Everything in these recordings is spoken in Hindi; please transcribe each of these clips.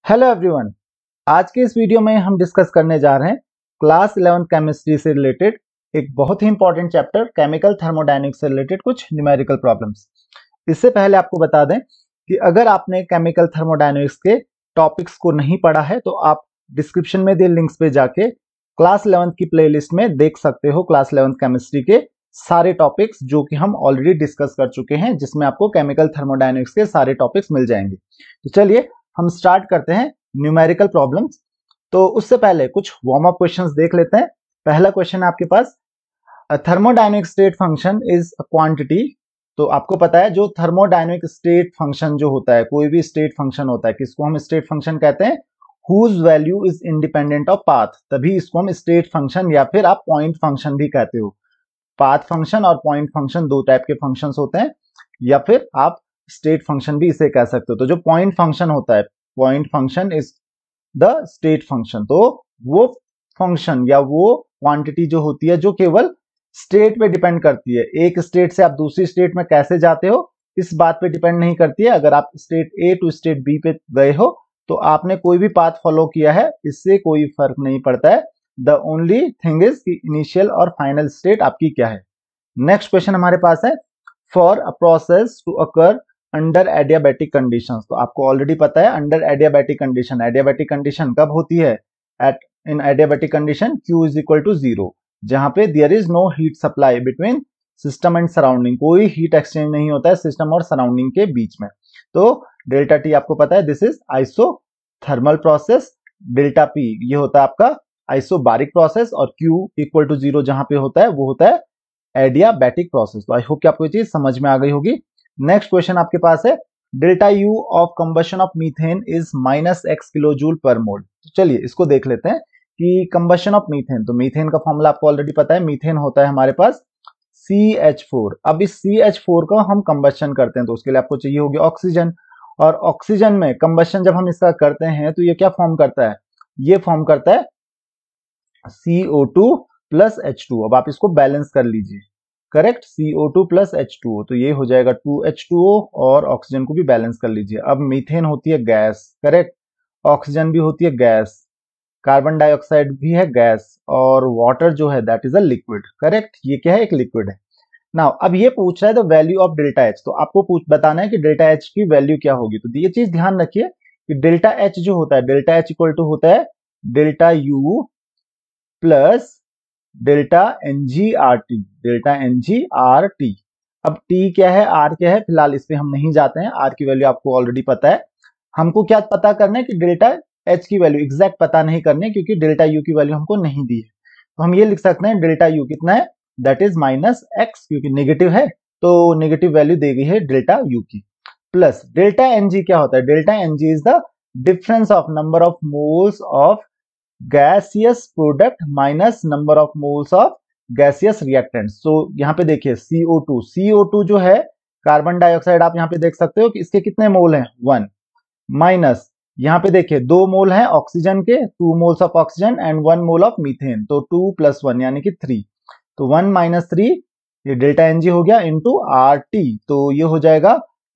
हेलो एवरीवन, आज के इस वीडियो में हम डिस्कस करने जा रहे हैं क्लास 11 केमिस्ट्री से रिलेटेड एक बहुत ही इंपॉर्टेंट चैप्टर केमिकल थर्मोडायनेमिक्स से रिलेटेड कुछ न्यूमेरिकल प्रॉब्लम्स। इससे पहले आपको बता दें कि अगर आपने केमिकल थर्मोडायनेमिक्स के टॉपिक्स को नहीं पढ़ा है तो आप डिस्क्रिप्शन में दिए लिंक्स पे जाके क्लास 11 की प्लेलिस्ट में देख सकते हो क्लास 11 केमिस्ट्री के सारे टॉपिक्स जो कि हम ऑलरेडी डिस्कस कर चुके हैं, जिसमें आपको केमिकल थर्मोडायनेमिक्स के सारे टॉपिक्स मिल जाएंगे। तो चलिए हम स्टार्ट करते हैं न्यूमेरिकल प्रॉब्लम्स। तो उससे पहले कुछ वार्म अप क्वेश्चंस देख लेते हैं। पहला क्वेश्चन है आपके पास, thermodynamic state function is a quantity. तो आपको पता है जो थर्मोडायनेमिक स्टेट फंक्शन जो होता है, कोई भी स्टेट फंक्शन होता है, किसको हम स्टेट फंक्शन कहते हैं? Whose value is independent of path, तभी इसको हम स्टेट फंक्शन या फिर आप पॉइंट फंक्शन भी कहते हो। पाथ फंक्शन और पॉइंट फंक्शन दो टाइप के फंक्शंस होते हैं, या फिर आप स्टेट फंक्शन भी इसे कह सकते हो। तो जो पॉइंट फंक्शन होता है, point function is the state function. तो वो फंक्शन या वो क्वांटिटी जो होती है जो केवल स्टेट पे डिपेंड करती है, एक स्टेट से आप दूसरी स्टेट में कैसे जाते हो इस बात पे डिपेंड नहीं करती है। अगर आप state A to state B पे गए हो तो आपने कोई भी पाथ फॉलो किया है, इससे कोई फर्क नहीं पड़ता है। द ओनली थिंग इज कि इनिशियल और फाइनल स्टेट आपकी क्या है। नेक्स्ट क्वेश्चन हमारे पास है, for a process to occur under adiabatic conditions. तो आपको ऑलरेडी पता है under adiabatic condition, adiabatic condition कब होती है? At in adiabatic condition Q is equal to 0, जहां पे there is no heat supply between system and surrounding, कोई हीट एक्सचेंज नहीं होता है सिस्टम और सराउंडिंग के बीच में। तो डेल्टा टी आपको पता है this is isothermal process, delta P ये होता है आपका आइसोबारिक प्रोसेस, और Q इक्वल टू 0 जहां पे होता है वो होता है एडियाबैटिक प्रोसेस। तो आई होप कि आपको ये चीज समझ में आ गई होगी। नेक्स्ट क्वेश्चन आपके पास है, delta U of combustion of methane is -x kilo joule per mole. तो चलिए इसको देख लेते हैं कि कंबशन ऑफ मीथेन, तो मीथेन का फॉर्मूला आपको ऑलरेडी पता है, मीथेन होता है हमारे पास CH4। अब इस CH4 का हम कंबशन करते हैं तो उसके लिए आपको चाहिए होगी ऑक्सीजन, और ऑक्सीजन में कंबशन जब हम इसका करते हैं तो ये क्या फॉर्म करता है? ये फॉर्म करता है CO2 प्लस H2। अब आप इसको बैलेंस कर लीजिए, करेक्ट, CO2 प्लस H2O, तो ये हो जाएगा 2H2O, और ऑक्सीजन को भी बैलेंस कर लीजिए। अब मीथेन होती है गैस, करेक्ट, ऑक्सीजन भी होती है गैस, कार्बन डाइऑक्साइड भी है गैस, और वाटर जो है that is a liquid, correct, ये क्या है? एक लिक्विड है। नाउ अब ये पूछ रहा है the value of delta H, तो आपको बताना है कि डेल्टा एच की वैल्यू क्या होगी। तो ये चीज ध्यान रखिए कि डेल्टा एच जो होता है, डेल्टा एच इक्वल टू होता है delta U plus delta NgRT, delta NgRT। अब T क्या है, R क्या है, फिलहाल इस पे हम नहीं जाते हैं, R की वैल्यू आपको ऑलरेडी पता है। हमको क्या पता करना है कि डेल्टा H की वैल्यू एग्जैक्ट पता नहीं करनी है, क्योंकि डेल्टा U की वैल्यू हमको नहीं दी है। तो हम ये लिख सकते हैं डेल्टा U कितना है, दैट इज -x, क्योंकि नेगेटिव है तो नेगेटिव वैल्यू दी गई है डेल्टा U की, प्लस डेल्टा Ng क्या होता है? Delta Ng is the difference of number of moles of gaseous product minus number of moles of gaseous reactants. तो यहाँ पे देखिए CO2 जो है कार्बन डाइऑक्साइड, आप यहाँ पे देख सकते हो कि इसके कितने मोल हैं? 1, माइनस यहाँ पे देखिए 2 मोल हैं ऑक्सीजन के, 2 moles of oxygen and 1 mole of methane, तो 2 + 1 यानी कि 3, तो 1 - 3 ये डेल्टा Ng हो गया इंटू RT, तो ये हो जाएगा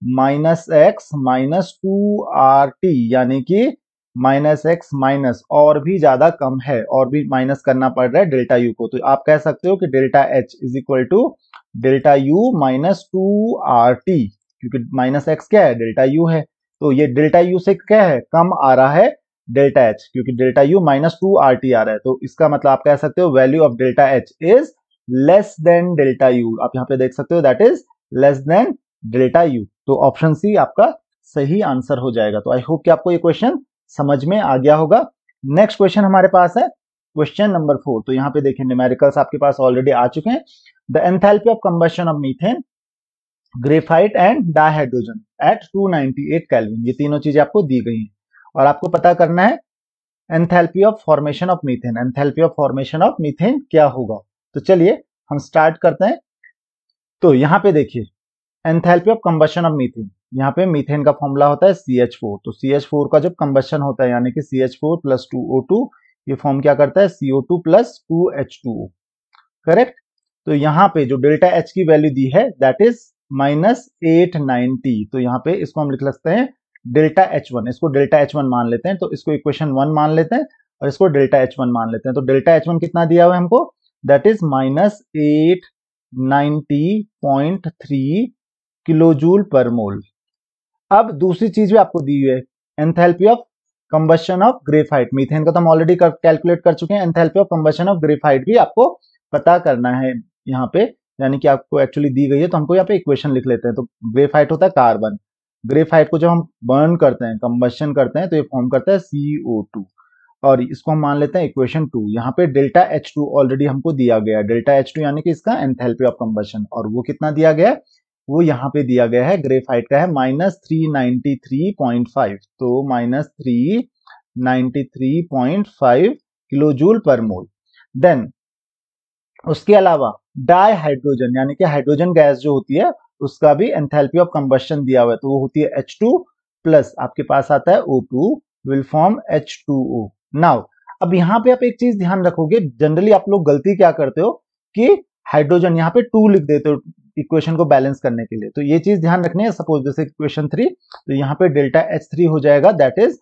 -x - 2RT, यानी कि -x माइनस और भी ज्यादा कम है, और भी माइनस करना पड़ रहा है डेल्टा यू को। तो आप कह सकते हो कि delta H is equal to delta U - 2RT, क्योंकि -x क्या है? डेल्टा यू है, तो ये डेल्टा यू से क्या है? कम आ रहा है डेल्टा H, क्योंकि डेल्टा यू - 2RT आ रहा है। तो इसका मतलब आप कह सकते हो value of delta H is less than delta U. आप यहाँ पे देख सकते हो that is less than delta U. तो ऑप्शन सी आपका सही आंसर हो जाएगा। तो आई होप कि आपको ये क्वेश्चन समझ में आ गया होगा। नेक्स्ट क्वेश्चन हमारे पास है क्वेश्चन नंबर 4। तो यहाँ पे देखिए न्यूमेरिकल्स आपके पास ऑलरेडी आ चुके हैं। The enthalpy of combustion of methane, graphite and dihydrogen at 298 kelvin, ये तीनों चीजें आपको दी गई हैं, और आपको पता करना है enthalpy of formation of methane. Enthalpy of formation of methane क्या होगा? तो चलिए हम स्टार्ट करते हैं। तो यहाँ पे देखिए enthalpy of combustion of methane, यहाँ पे मीथेन का फॉर्मूला होता है CH4। तो CH4 का जब कंबशन होता है यानी कि CH4 + 2O2, ये फॉर्म क्या करता है? CO2 + 2H2O, correct. तो यहाँ पे जो डेल्टा H की वैल्यू दी है दैट इज -890, तो यहाँ पे इसको हम लिख सकते हैं डेल्टा H1, इसको डेल्टा H1 मान लेते हैं, तो इसको इक्वेशन 1 मान लेते हैं और इसको डेल्टा H1 मान लेते हैं। तो डेल्टा H1 कितना दिया हुआ है हमको, दैट इज -890.3 किलोजूल पर मोल। अब दूसरी चीज भी आपको दी हुई है, enthalpy of combustion of graphite. Methane का तो हम ऑलरेडी कैलकुलेट कर चुके हैं, enthalpy of combustion of graphite भी आपको पता करना है यहाँ पे, यानी कि आपको एक्चुअली दी गई है, तो हमको यहाँ पे इक्वेशन लिख लेते हैं। तो ग्रेफाइट होता है कार्बन, ग्रेफाइट को जब हम बर्न करते हैं, कंबशन करते हैं, तो ये फॉर्म करता है CO2, और इसको हम मान लेते हैं इक्वेशन 2। यहाँ पे डेल्टा H2 ऑलरेडी हमको दिया गया है, डेल्टा H2 यानी कि इसका एंथैल्पी ऑफ कंबशन, और वो कितना दिया गया है, वो यहाँ पे दिया गया है, ग्रेफाइट का है -393.5, तो -393.5 किलोजूल पर मोल। देन उसके अलावा डाई हाइड्रोजन यानी कि हाइड्रोजन गैस जो होती है, उसका भी एंथैल्पी ऑफ कंबशन दिया हुआ है, तो वो होती है H2 प्लस आपके पास आता है O2 will form H2O। Now अब यहाँ पे आप एक चीज ध्यान रखोगे, जनरली आप लोग गलती क्या करते हो कि हाइड्रोजन यहाँ पे 2 लिख देते हो इक्वेशन को बैलेंस करने के लिए, तो ये चीज ध्यान रखनी है। सपोज जैसे इक्वेशन 3, तो यहाँ पे डेल्टा H3 हो जाएगा, दैट इज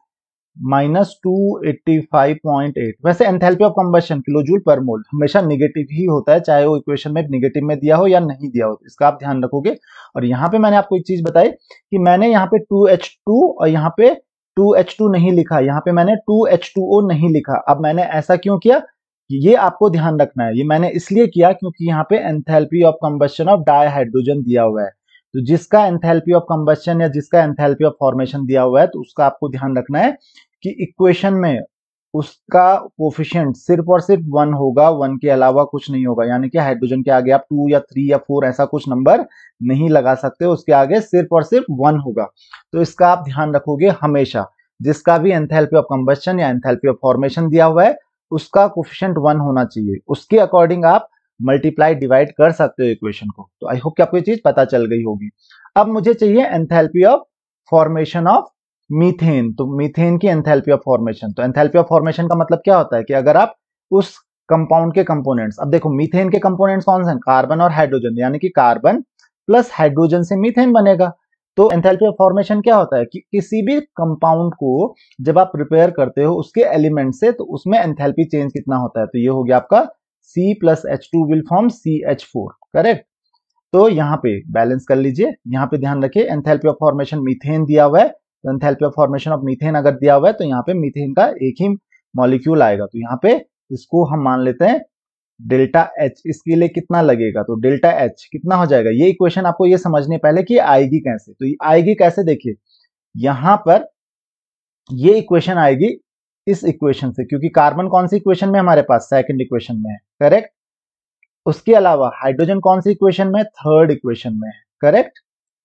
-285.8। वैसे एंथैल्पी ऑफ कंबशन किलोजूल पर मोल हमेशा निगेटिव ही होता है, चाहे वो इक्वेशन में निगेटिव में दिया हो या नहीं दिया हो, इसका आप ध्यान रखोगे। और यहाँ पे मैंने आपको एक चीज बताई कि मैंने यहाँ पे 2H2 और यहाँ पे 2H2 नहीं लिखा, यहाँ पे मैंने 2H2O नहीं लिखा। अब मैंने ऐसा क्यों किया, ये आपको ध्यान रखना है, ये मैंने इसलिए किया क्योंकि यहाँ पे enthalpy of combustion of dihydrogen दिया हुआ है, तो जिसका एंथैल्पी ऑफ कंबशन या जिसका एंथैल्पी ऑफ फॉर्मेशन दिया हुआ है, तो उसका आपको ध्यान रखना है कि इक्वेशन में उसका कोफिशिएंट सिर्फ और सिर्फ 1 होगा, 1 के अलावा कुछ नहीं होगा। यानी कि हाइड्रोजन के आगे आप 2 या 3 या 4 ऐसा कुछ नंबर नहीं लगा सकते, उसके आगे सिर्फ और सिर्फ 1 होगा। तो इसका आप ध्यान रखोगे हमेशा, जिसका भी एंथैल्पी ऑफ कंबशन या एंथैल्पी ऑफ फॉर्मेशन दिया हुआ है, उसका कोफिशिएंट 1 होना चाहिए, उसके अकॉर्डिंग आप मल्टीप्लाई डिवाइड कर सकते हो इक्वेशन को। तो आई होप कि आपको ये चीज पता चल गई होगी। अब मुझे चाहिए enthalpy of formation of methane, तो मीथेन की एंथैल्पी ऑफ फॉर्मेशन। तो एंथैल्पी ऑफ फॉर्मेशन का मतलब क्या होता है कि अगर आप उस कंपाउंड के कंपोनेंट्स, अब देखो मीथेन के कंपोनेंट्स कौन से हैं, कार्बन और हाइड्रोजन, यानी कि कार्बन प्लस हाइड्रोजन से मीथेन बनेगा। तो एंथैल्पी ऑफ फॉर्मेशन क्या होता है कि किसी भी कंपाउंड को जब आप प्रिपेयर करते हो उसके एलिमेंट से, तो उसमें एंथैल्पी चेंज कितना होता है, तो ये हो गया आपका C plus H2 will form CH4, correct. तो यहाँ पे बैलेंस कर लीजिए, यहाँ पे ध्यान रखिए एंथैल्पी ऑफ फॉर्मेशन मीथेन दिया हुआ है, तो enthalpy of formation of methane अगर दिया हुआ है, तो यहाँ पे मीथेन का एक ही मॉलिक्यूल आएगा, तो यहाँ पे इसको हम मान लेते हैं डेल्टा H। इसके लिए कितना लगेगा, तो डेल्टा H कितना हो जाएगा, ये इक्वेशन आपको ये समझने पहले कि आएगी कैसे, तो ये आएगी कैसे, देखिए यहां पर ये इक्वेशन आएगी इस इक्वेशन से, क्योंकि कार्बन कौन सी इक्वेशन में हमारे पास, सेकंड इक्वेशन में है, करेक्ट। उसके अलावा हाइड्रोजन कौन सी इक्वेशन में, थर्ड इक्वेशन में है, करेक्ट।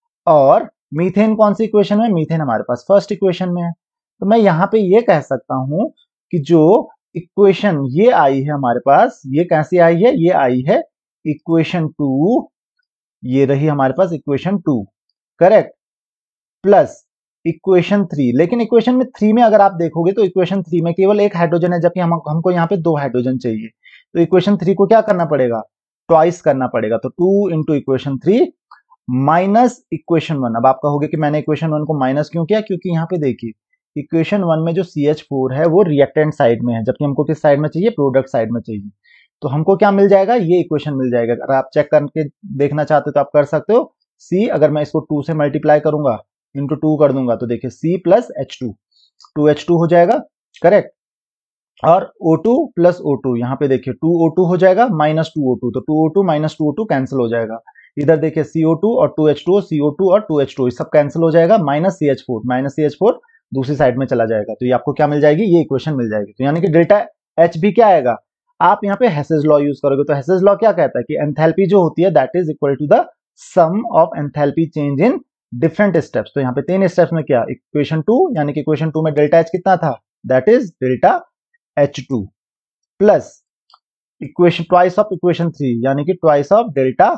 और मीथेन कौन सी इक्वेशन में, मीथेन हमारे पास फर्स्ट इक्वेशन में है। तो मैं यहां पे ये कह सकता हूं कि जो इक्वेशन ये आई है हमारे पास, ये कैसी आई है, ये आई है इक्वेशन 2, ये रही हमारे पास इक्वेशन 2, करेक्ट, प्लस इक्वेशन 3। लेकिन इक्वेशन में 3 में अगर आप देखोगे तो इक्वेशन 3 में केवल एक हाइड्रोजन है, जबकि हमको यहाँ पे 2 हाइड्रोजन चाहिए। तो इक्वेशन 3 को क्या करना पड़ेगा, ट्वाइस करना पड़ेगा, तो 2 इंटू इक्वेशन 3 माइनस इक्वेशन 1। अब आप कहोगे कि मैंने इक्वेशन 1 को माइनस क्यों किया, क्योंकि यहाँ पे देखिए इक्वेशन 1 में जो CH4 है वो रिएक्टेंट साइड में है, जबकि हमको किस साइड में चाहिए, प्रोडक्ट साइड में चाहिए। तो हमको क्या मिल जाएगा, ये इक्वेशन मिल जाएगा। अगर आप चेक करके देखना चाहते हो तो आप कर सकते हो। C अगर मैं इसको 2 से मल्टीप्लाई करूंगा, इंटू 2 कर दूंगा, तो देखिए C प्लस H2, 2H2 हो जाएगा, करेक्ट। और O2 प्लस O2, यहाँ पे देखिए 2O2 हो जाएगा, माइनस 2O2, तो 2O2 माइनस 2O2 कैंसिल हो जाएगा। इधर देखिए CO2 और 2H2O, CO2 और 2H2O सब कैंसिल हो जाएगा, माइनस CH4 दूसरी साइड में चला जाएगा, तो ये आपको क्या मिल जाएगी, ये इक्वेशन मिल जाएगी। तो यानी कि डेल्टा H भी क्या आएगा, आप यहाँ पे हेसेस लॉ यूज करोगे, तो हेसेस लॉ क्या कहता है कि एंथैल्पी जो होती है that is equal to the sum of enthalpy change in different steps. तो यहाँ पे 3 स्टेप्स में क्या, इक्वेशन 2, यानी कि इक्वेशन 2 में डेल्टा H कितना था, that is delta H2 plus equation twice of equation 3, यानी कि twice of delta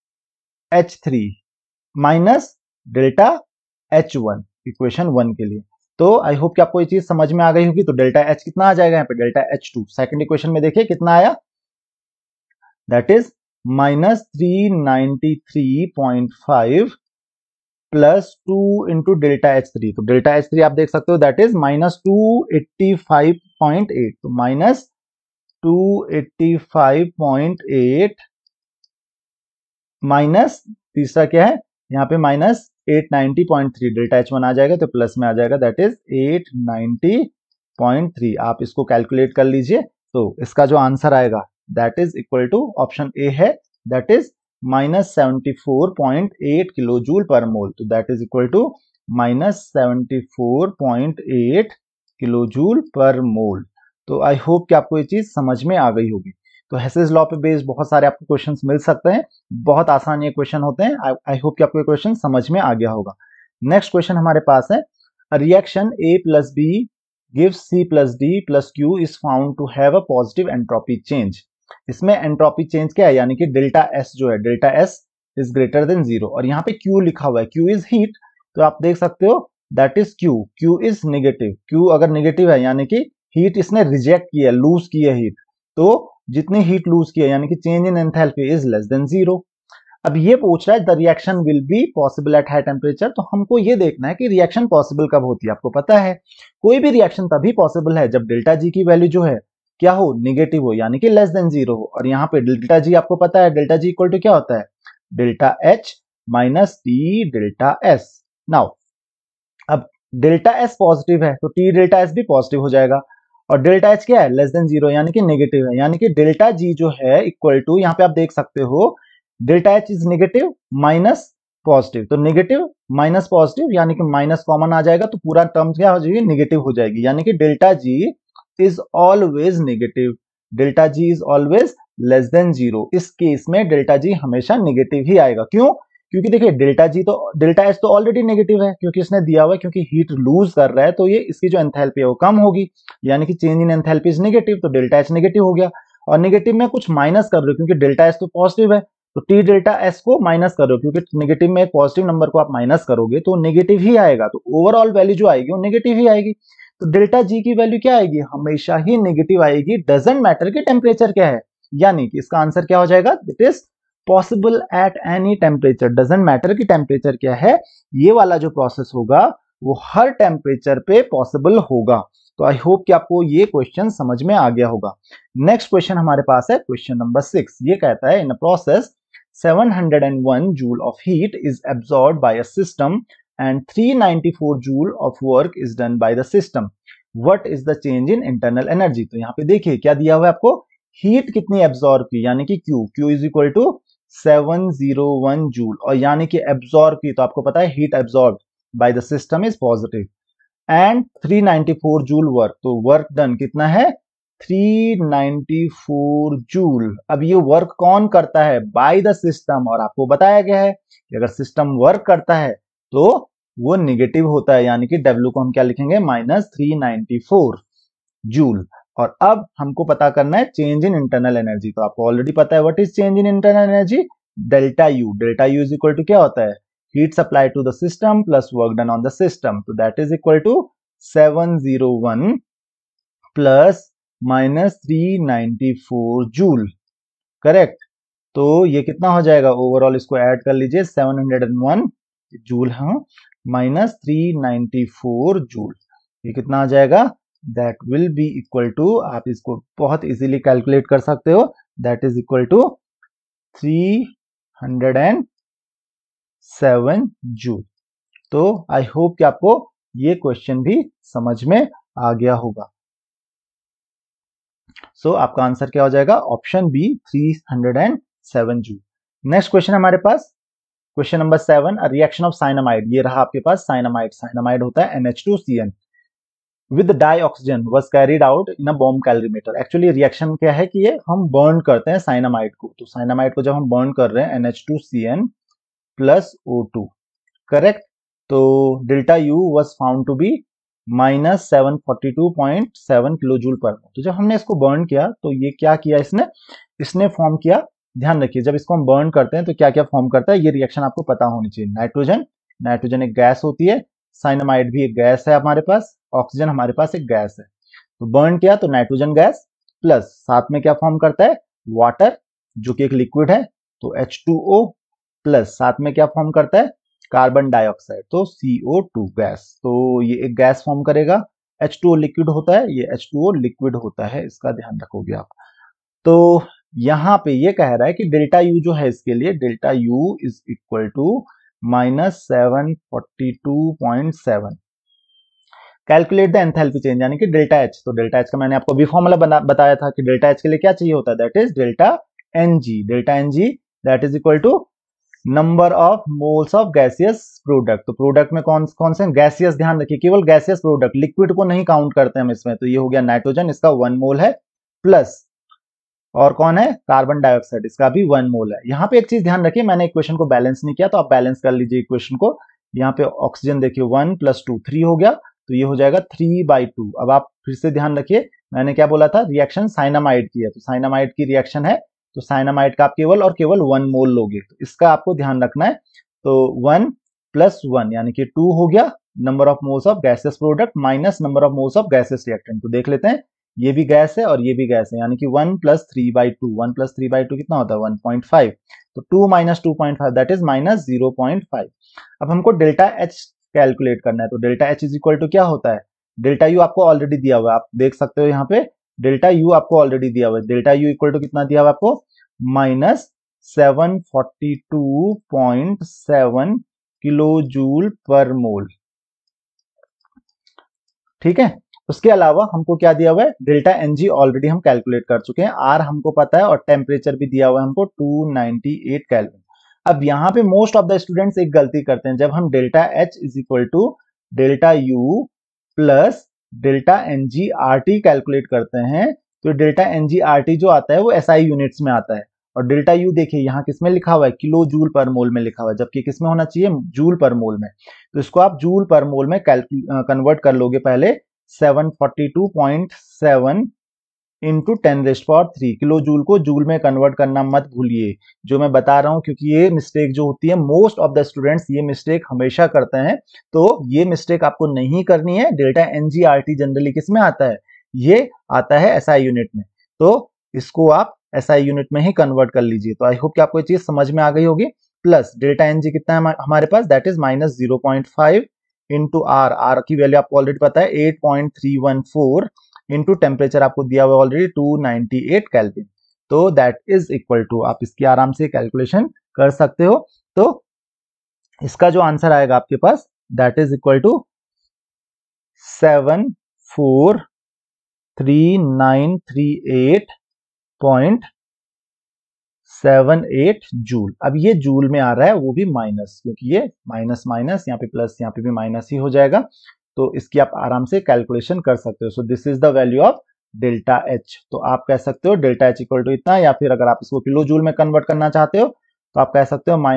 H3 minus delta H1 equation 1 के लिए। तो आई होप कि आपको ये चीज समझ में आ गई होगी। तो डेल्टा H कितना आ जाएगा यहाँ पे, डेल्टा H2 सेकंड इक्वेशन में देखिए कितना आया, that is -393.5 plus 2 into delta H3, तो डेल्टा H3 आप देख सकते हो दैट इज -285.8, तो -285.8 माइनस तीसरा क्या है यहाँ पे -890.3, डेल्टा H1 आ जाएगा तो प्लस में आ जाएगा दैट इज 890.3। आप इसको कैलकुलेट कर लीजिए, तो इसका जो आंसर आएगा that is equal to option A है, that is -74.8 kilo joule per mole, तो that is equal to -74.8 kilo joule per mole. तो आई होप कि आपको ये चीज समझ में आ गई होगी। तो हेसेस लॉ पे बेस्ड बहुत सारे आपको क्वेश्चंस मिल सकते हैं, बहुत आसान ये क्वेश्चन होते हैं। आई होप कि आपको ये क्वेश्चन समझ में आ गया होगा। नेक्स्ट क्वेश्चन हमारे पास है, reaction A plus B gives C plus D plus Q is found to have a positive entropy change। इसमें एंट्रोपी चेंज क्या है, यानी कि डेल्टा S जो है, delta S is greater than 0, और यहाँ पे Q लिखा हुआ है, Q इज हीट, तो आप देख सकते हो that is Q is negative. Q अगर नेगेटिव है यानी कि हीट इसने रिजेक्ट किया, लूज की है हीट, तो जितनी हीट लूज की है यानी कि change in enthalpy is less than 0। अब ये पूछ रहा है the reaction will be possible at high temperature, तो हमको ये देखना है कि रिएक्शन पॉसिबल कब होती है। आपको पता है कोई भी रिएक्शन तभी पॉसिबल है जब डेल्टा जी की वैल्यू जो है क्या हो, नेगेटिव हो, यानी कि लेस देन 0 हो। और यहाँ पे डेल्टा जी आपको पता है, डेल्टा जी इक्वल टू क्या होता है, delta H minus T delta S। Now अब डेल्टा S पॉजिटिव है तो टी डेल्टा S भी पॉजिटिव हो जाएगा, और डेल्टा H क्या है, लेस देन 0 यानी कि नेगेटिव है, यानी कि डेल्टा G जो है इक्वल टू, यहाँ पे आप देख सकते हो delta H is negative minus positive, तो नेगेटिव माइनस पॉजिटिव यानी कि माइनस कॉमन आ जाएगा, तो पूरा टर्म क्या हो जाएगी, नेगेटिव हो जाएगी, यानी कि delta G is always negative, delta G is always less than 0। इस केस में डेल्टा G हमेशा नेगेटिव ही आएगा। क्यों, क्योंकि देखिए डेल्टा H तो ऑलरेडी नेगेटिव है, क्योंकि इसने दिया हुआ है, क्योंकि हीट लूज कर रहा है तो ये इसकी जो एंथैल्पी है वो कम होगी, यानी कि change in enthalpy is negative, तो डेल्टा H नेगेटिव हो गया। और नेगेटिव में कुछ माइनस कर रहे हो क्योंकि डेल्टा H तो पॉजिटिव है, तो टी डेल्टा S को माइनस कर रहे हो, क्योंकि नेगेटिव में एक पॉजिटिव नंबर को आप माइनस करोगे तो नेगेटिव ही आएगा, तो ओवरऑल वैल्यू जो आएगी वो नेगेटिव ही आएगी। तो डेल्टा G की वैल्यू क्या आएगी, हमेशा ही नेगेटिव आएगी, डजंट मैटर कि टेम्परेचर क्या है, यानी कि इसका आंसर क्या हो जाएगा, it is possible at any temperature, doesn't matter कि टेम्परेचर क्या है, ये वाला जो प्रोसेस होगा वो हर टेम्परेचर पे पॉसिबल होगा। तो आई होप कि आपको ये क्वेश्चन समझ में आ गया होगा। नेक्स्ट क्वेश्चन हमारे पास है क्वेश्चन नंबर 6। ये कहता है in a process 701 joule of heat is absorbed by a system and 394 joule of work is done by the system. What is the change in internal energy? तो यहाँ पे देखिए क्या दिया हुआ है आपको, हीट कितनी एब्सॉर्ब की, यानी कि Q is equal to 701 joule, और यानी कि एब्सॉर्ब की, तो आपको पता है heat absorb by the system is positive, and 394 joule work, तो वर्क डन कितना है 394 जूल। अब ये वर्क कौन करता है, बाय द सिस्टम, और आपको बताया गया है कि अगर सिस्टम वर्क करता है तो वो नेगेटिव होता है, यानी कि W को हम क्या लिखेंगे, -394 जूल। और अब हमको पता करना है चेंज इन इंटरनल एनर्जी, तो आपको ऑलरेडी पता है what is change in internal energy, delta U is equal to क्या होता है, heat supply to the system plus work done on the system, तो दैट इज इक्वल टू 701 प्लस -394 जूल, करेक्ट। तो ये कितना हो जाएगा, ओवरऑल इसको ऐड कर लीजिए, 701 जूल हाँ -394 जूल, ये कितना आ जाएगा, that will be equal to, आप इसको बहुत इजीली कैलकुलेट कर सकते हो, that is equal to 307 joule. तो आई होप कि आपको ये क्वेश्चन भी समझ में आ गया होगा। सो आपका आंसर क्या हो जाएगा, option B 307 joule. Next question हमारे पास question number 7, reaction of cyanamide, ये रहा आपके पास साइनामाइड होता है NH2CN with dioxygen was carried out in a bomb calorimeter. Actually reaction क्या है कि ये हम बर्न करते हैं साइनामाइड को, तो साइनामाइड को जब हम बर्न कर रहे हैं NH2CN प्लस O2, करेक्ट, तो delta U was found to be -742.7 kilo joule per mole. तो जब हमने इसको बर्न किया तो ये क्या किया, इसने फॉर्म किया, ध्यान रखिए जब इसको हम बर्न करते हैं तो क्या क्या फॉर्म करता है, ये रिएक्शन आपको पता होनी चाहिए, नाइट्रोजन एक गैस होती है, साइनामाइड भी एक गैस है हमारे पास, ऑक्सीजन हमारे पास एक गैस है, तो बर्न किया तो नाइट्रोजन गैस प्लस साथ में क्या फॉर्म करता है, वाटर जो कि एक लिक्विड है, तो H2O प्लस साथ में क्या फॉर्म करता है, कार्बन डाइऑक्साइड, तो CO2 गैस, तो ये एक गैस फॉर्म करेगा। H2O लिक्विड होता है, ये H2O लिक्विड होता है, इसका ध्यान रखोगे आप। तो यहां पे ये कह रहा है कि डेल्टा यू जो है इसके लिए, delta U is equal to -742.7। Calculate the enthalpy change, यानी कि डेल्टा एच। तो डेल्टा एच का मैंने आपको अभी फॉर्मूला बताया था कि डेल्टा एच के लिए क्या चाहिए होता है, that is delta n g. Delta n g that is equal to number of moles of gaseous product. तो प्रोडक्ट में कौन कौन से गैसियस, ध्यान रखिए केवल गैसियस प्रोडक्ट, लिक्विड को नहीं काउंट करते हम इसमें। तो ये हो गया नाइट्रोजन, इसका 1 मोल है, प्लस और कौन है, कार्बन डाइऑक्साइड, इसका भी 1 मोल है। यहाँ पे एक चीज ध्यान रखिए, मैंने इक्वेशन को बैलेंस नहीं किया, तो आप बैलेंस कर लीजिए इक्वेशन को। यहाँ पे ऑक्सीजन देखिए 1 + 2 3 हो गया, तो ये हो जाएगा 3/2। अब आप फिर से ध्यान रखिए, मैंने क्या बोला था, रिएक्शन साइनामाइड की है, तो साइनामाइड की रिएक्शन है, तो साइनामाइड का आप केवल और केवल 1 मोल लोगे, तो इसका आपको ध्यान रखना है। तो 1 + 1 यानी कि 2 हो गया, number of moles of gases product minus number of moles of gases reactant. तो देख लेते हैं, ये भी गैस है और ये भी गैस है, यानी कि 1 + 3/2, 1 + 3/2 कितना होता है, 1.5। तो 2 - 2.5 दैट इज -0.5। अब हमको डेल्टा एच कैलकुलेट करना है, तो delta H is equal to क्या होता है, डेल्टा यू आपको ऑलरेडी दिया हुआ है, आप देख सकते हो यहाँ पे डेल्टा यू आपको ऑलरेडी दिया हुआ है। डेल्टा यू इक्वल टू कितना दिया हुआ है आपको, -742.7 किलो जूल पर मोल। ठीक है, उसके अलावा हमको क्या दिया हुआ है, डेल्टा एनजी ऑलरेडी हम कैलकुलेट कर चुके हैं, आर हमको पता है और टेम्परेचर भी दिया हुआ है हमको 298 केल्विन। अब यहाँ पे मोस्ट ऑफ द स्टूडेंट्स एक गलती करते हैं, जब हम delta H is equal to delta U plus delta n g R T calculate करते हैं, तो डेल्टा एनजी आर टी जो आता है वो SI यूनिट्स में आता है, और डेल्टा यू देखिए यहाँ किसमें लिखा हुआ है, किलो जूल पर मोल में लिखा हुआ है, जबकि किसमें होना चाहिए, जूल पर मोल में। तो इसको आप जूल पर मोल में कन्वर्ट कर लोगे पहले, 742.7 इंटू 10⁻³ किलो जूल को जूल में कन्वर्ट करना मत भूलिए, जो मैं बता रहा हूं, क्योंकि ये मिस्टेक जो होती है मोस्ट ऑफ द स्टूडेंट्स ये मिस्टेक हमेशा करते हैं, तो ये मिस्टेक आपको नहीं करनी है। डेल्टा एनजीआरटी जनरली किसमें आता है, ये आता है SI यूनिट में, तो इसको आप SI यूनिट में ही कन्वर्ट कर लीजिए। तो आई होप कि आपको ये चीज समझ में आ गई होगी। प्लस डेल्टा एनजी कितना है हमारे पास, दैट इज -0.5 इंटू आर की वैल्यू आपको ऑलरेडी पता है 8.314 इंटू टेम्परेचर आपको दिया हुआ ऑलरेडी 298 केल्विन। तो दैट इज इक्वल टू, आप इसकी आराम से कैलकुलेशन कर सकते हो। तो इसका जो आंसर आएगा आपके पास, that is equal to 743,938.78 joule. अब ये जूल में आ रहा है, वो भी माइनस, क्योंकि ये माइनस माइनस यहाँ पे प्लस, यहाँ पे भी माइनस ही हो जाएगा, तो इसकी आप आराम से कैलकुलेशन कर सकते हो। So this is the value of delta H. तो आप कह सकते हो डेल्टा एच इक्वल टू इतना, या फिर अगर आप इसको किलो जूल में कन्वर्ट करना चाहते हो तो आप कह सकते हो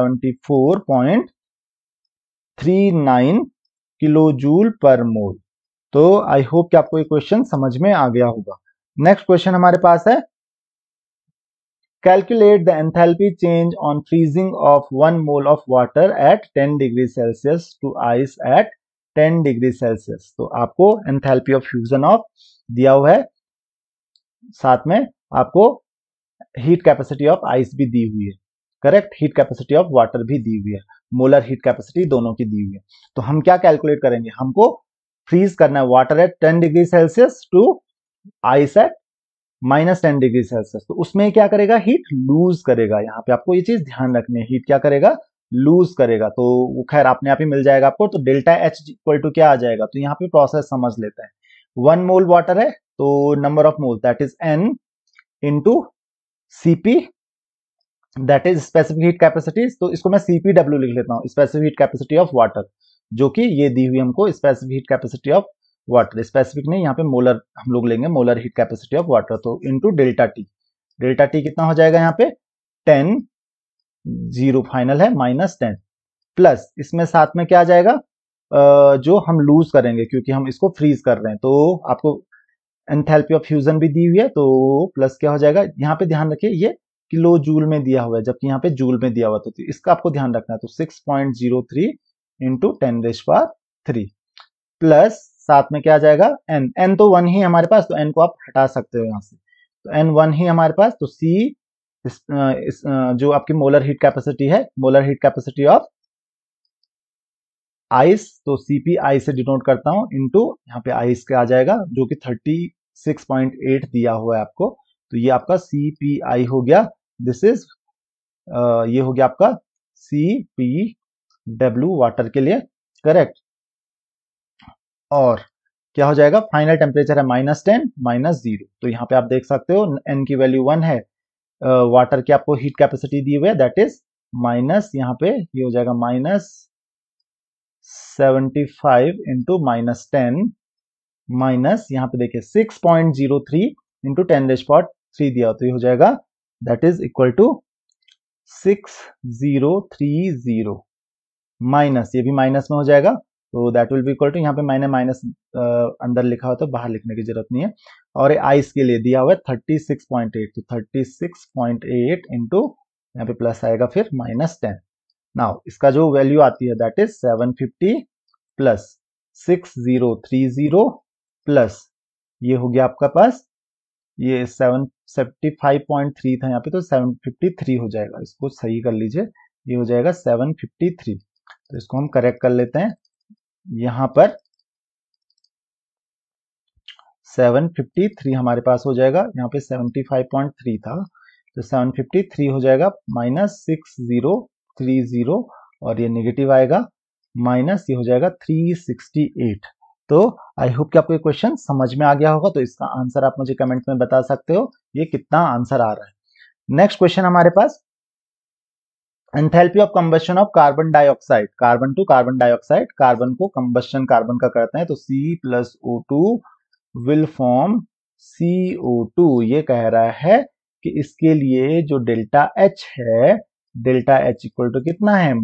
-74.39 किलो जूल पर मोल। तो आई होप कि आपको ये क्वेश्चन समझ में आ गया होगा। नेक्स्ट क्वेश्चन हमारे पास है, calculate the enthalpy change on freezing of 1 mole of water at 10 degree celsius to ice at 10 degree celsius. तो आपको एंथैल्पी ऑफ फ्यूजन ऑफ दिया हुआ है, साथ में आपको हीट कैपेसिटी ऑफ आइस भी दी हुई है, correct, heat capacity of water भी दी हुई है, मोलर हीट कैपेसिटी दोनों की दी हुई है। तो हम क्या कैलकुलेट करेंगे, हमको फ्रीज करना है water at 10 degree celsius to ice at -10 degree celsius. तो उसमें क्या करेगा, हीट लूज करेगा। यहाँ पे आपको ये चीज ध्यान रखनी है, हीट क्या करेगा, लूज करेगा। तो वो खैर अपने आप ही मिल जाएगा आपको। तो डेल्टा एच इक्वल टू क्या आ जाएगा, तो यहाँ पे प्रोसेस समझ लेते हैं। 1 मोल वाटर है, तो number of mole that is N into Cp that is specific heat capacity. तो इसको मैं CPW लिख लेता हूँ, specific heat capacity of water, जो कि ये दी हुई हमको specific heat capacity of water, specific नहीं, यहाँ पे मोलर हम लोग लेंगे, molar heat capacity of water. तो into delta T, delta T कितना हो जाएगा यहाँ पे 10, 0 फाइनल है, -10, प्लस इसमें साथ में क्या आ जाएगा, जो हम लूज करेंगे क्योंकि हम इसको फ्रीज कर रहे हैं, तो आपको एंथैल्पी ऑफ फ्यूजन भी दी हुई है, तो प्लस क्या हो जाएगा, यहाँ पे ध्यान रखिए ये किलो जूल में दिया हुआ है, जबकि यहाँ पे जूल में दिया हुआ, तो इसका आपको ध्यान रखना है। तो 6.03 इंटू 10⁻³ प्लस साथ में क्या आ जाएगा n तो 1 ही हमारे पास, तो n को आप हटा सकते हो यहाँ से, तो n 1 ही हमारे पास। तो C जो आपकी मोलर हीट कैपेसिटी है, molar heat capacity of ice, तो Cp आई से डिनोट करता हूं, इनटू यहाँ पे आइस के आ जाएगा जो कि 36.8 दिया हुआ है आपको, तो ये आपका Cpi हो गया। दिस इज ये हो गया आपका Cpw वाटर के लिए, करेक्ट। और क्या हो जाएगा, फाइनल टेम्परेचर है -10 -0, तो यहाँ पे आप देख सकते हो n की वैल्यू 1 है, वाटर की आपको हीट कैपेसिटी दी हुई है, दैट इज माइनस, यहाँ पे ये हो जाएगा -75 इंटू -10 माइनस, यहाँ पे देखिए 6.03 इंटू 10⁻³ दिया, तो ये हो जाएगा that is equal to 6030 minus, ये भी माइनस में हो जाएगा, तो that will be equal to, यहाँ पे मैंने माइनस अंदर लिखा हो तो बाहर लिखने की जरूरत नहीं है। और आइस के लिए दिया हुआ है 36.8, तो 36.8 इंटू यहाँ पे प्लस आएगा फिर -10। नाउ इसका जो वैल्यू आती है दैट इज 750 प्लस 6030 प्लस ये हो गया आपका पास, ये 775.3 था यहाँ पे, तो 753 हो जाएगा, इसको सही कर लीजिए, ये हो जाएगा 753। तो इसको हम करेक्ट कर लेते हैं, यहां पर 753 हमारे पास हो जाएगा, यहाँ पे 75.3 था, तो 753 हो जाएगा -6030, और ये नेगेटिव आएगा, माइनस ये हो जाएगा 368। तो आई होप कि आपको ये क्वेश्चन समझ में आ गया होगा, तो इसका आंसर आप मुझे कमेंट में बता सकते हो, ये कितना आंसर आ रहा है। नेक्स्ट क्वेश्चन हमारे पास, enthalpy of combustion of carbon dioxide, carbon to carbon dioxide, carbon को कंबशन कार्बन का करते हैं तो C+O2 विल फॉर्म CO2, ये कह रहा है कि इसके लिए जो डेल्टा H है, डेल्टा H इक्वल टू कितना है,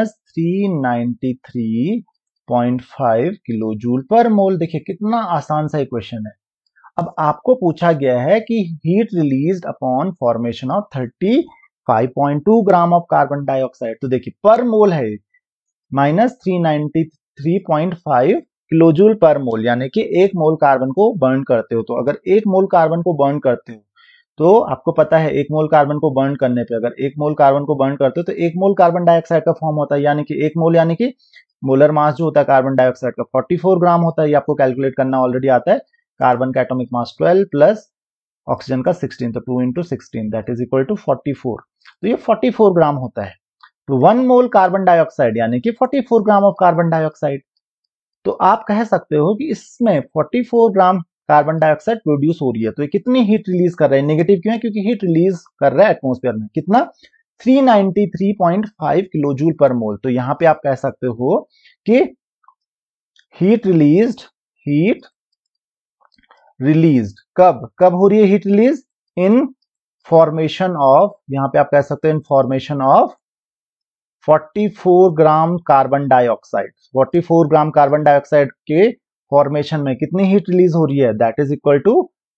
-393.5 किलो जूल पर मोल। देखिए कितना आसान सा इक्वेशन है। अब आपको पूछा गया है कि heat released upon formation of 35.2 gram of carbon dioxide, तो देखिए पर मोल है -393.5 किलोजूल पर मोल, यानी कि 1 मोल कार्बन को बर्न करते हो, तो अगर 1 मोल कार्बन को बर्न करते हो तो आपको पता है 1 मोल कार्बन को बर्न करने पे, अगर 1 मोल कार्बन को बर्न करते हो तो 1 मोल कार्बन डाइऑक्साइड का फॉर्म होता है, यानी कि 1 मोल यानी कि मोलर मास जो होता है कार्बन डाइऑक्साइड का 44 ग्राम होता है, ये आपको कैलकुलेट करना ऑलरेडी आता है। कार्बन का एटॉमिक मास 12 प्लस ऑक्सीजन का 16, तो 2 into 16 that is equal to 44, तो ये 44 ग्राम होता है। तो 1 मोल कार्बन डाइऑक्साइड यानी कि 44 ग्राम ऑफ कार्बन डाइऑक्साइड, तो आप कह सकते हो कि इसमें 44 ग्राम कार्बन डाइऑक्साइड प्रोड्यूस हो रही है, तो ये कितनी हीट रिलीज कर रहा है, नेगेटिव क्यों है, क्योंकि हीट रिलीज कर रहा है एटमॉस्फेयर में, कितना 393.5 किलो जूल पर मोल। तो यहां पे आप कह सकते हो कि हीट रिलीज्ड कब हो रही है heat release, in formation of, यहां पे आप कह सकते हो in formation of 44 gram carbon dioxide, 44 gram carbon dioxide के फॉर्मेशन में कितनी हीट रिलीज हो रही है, that is equal to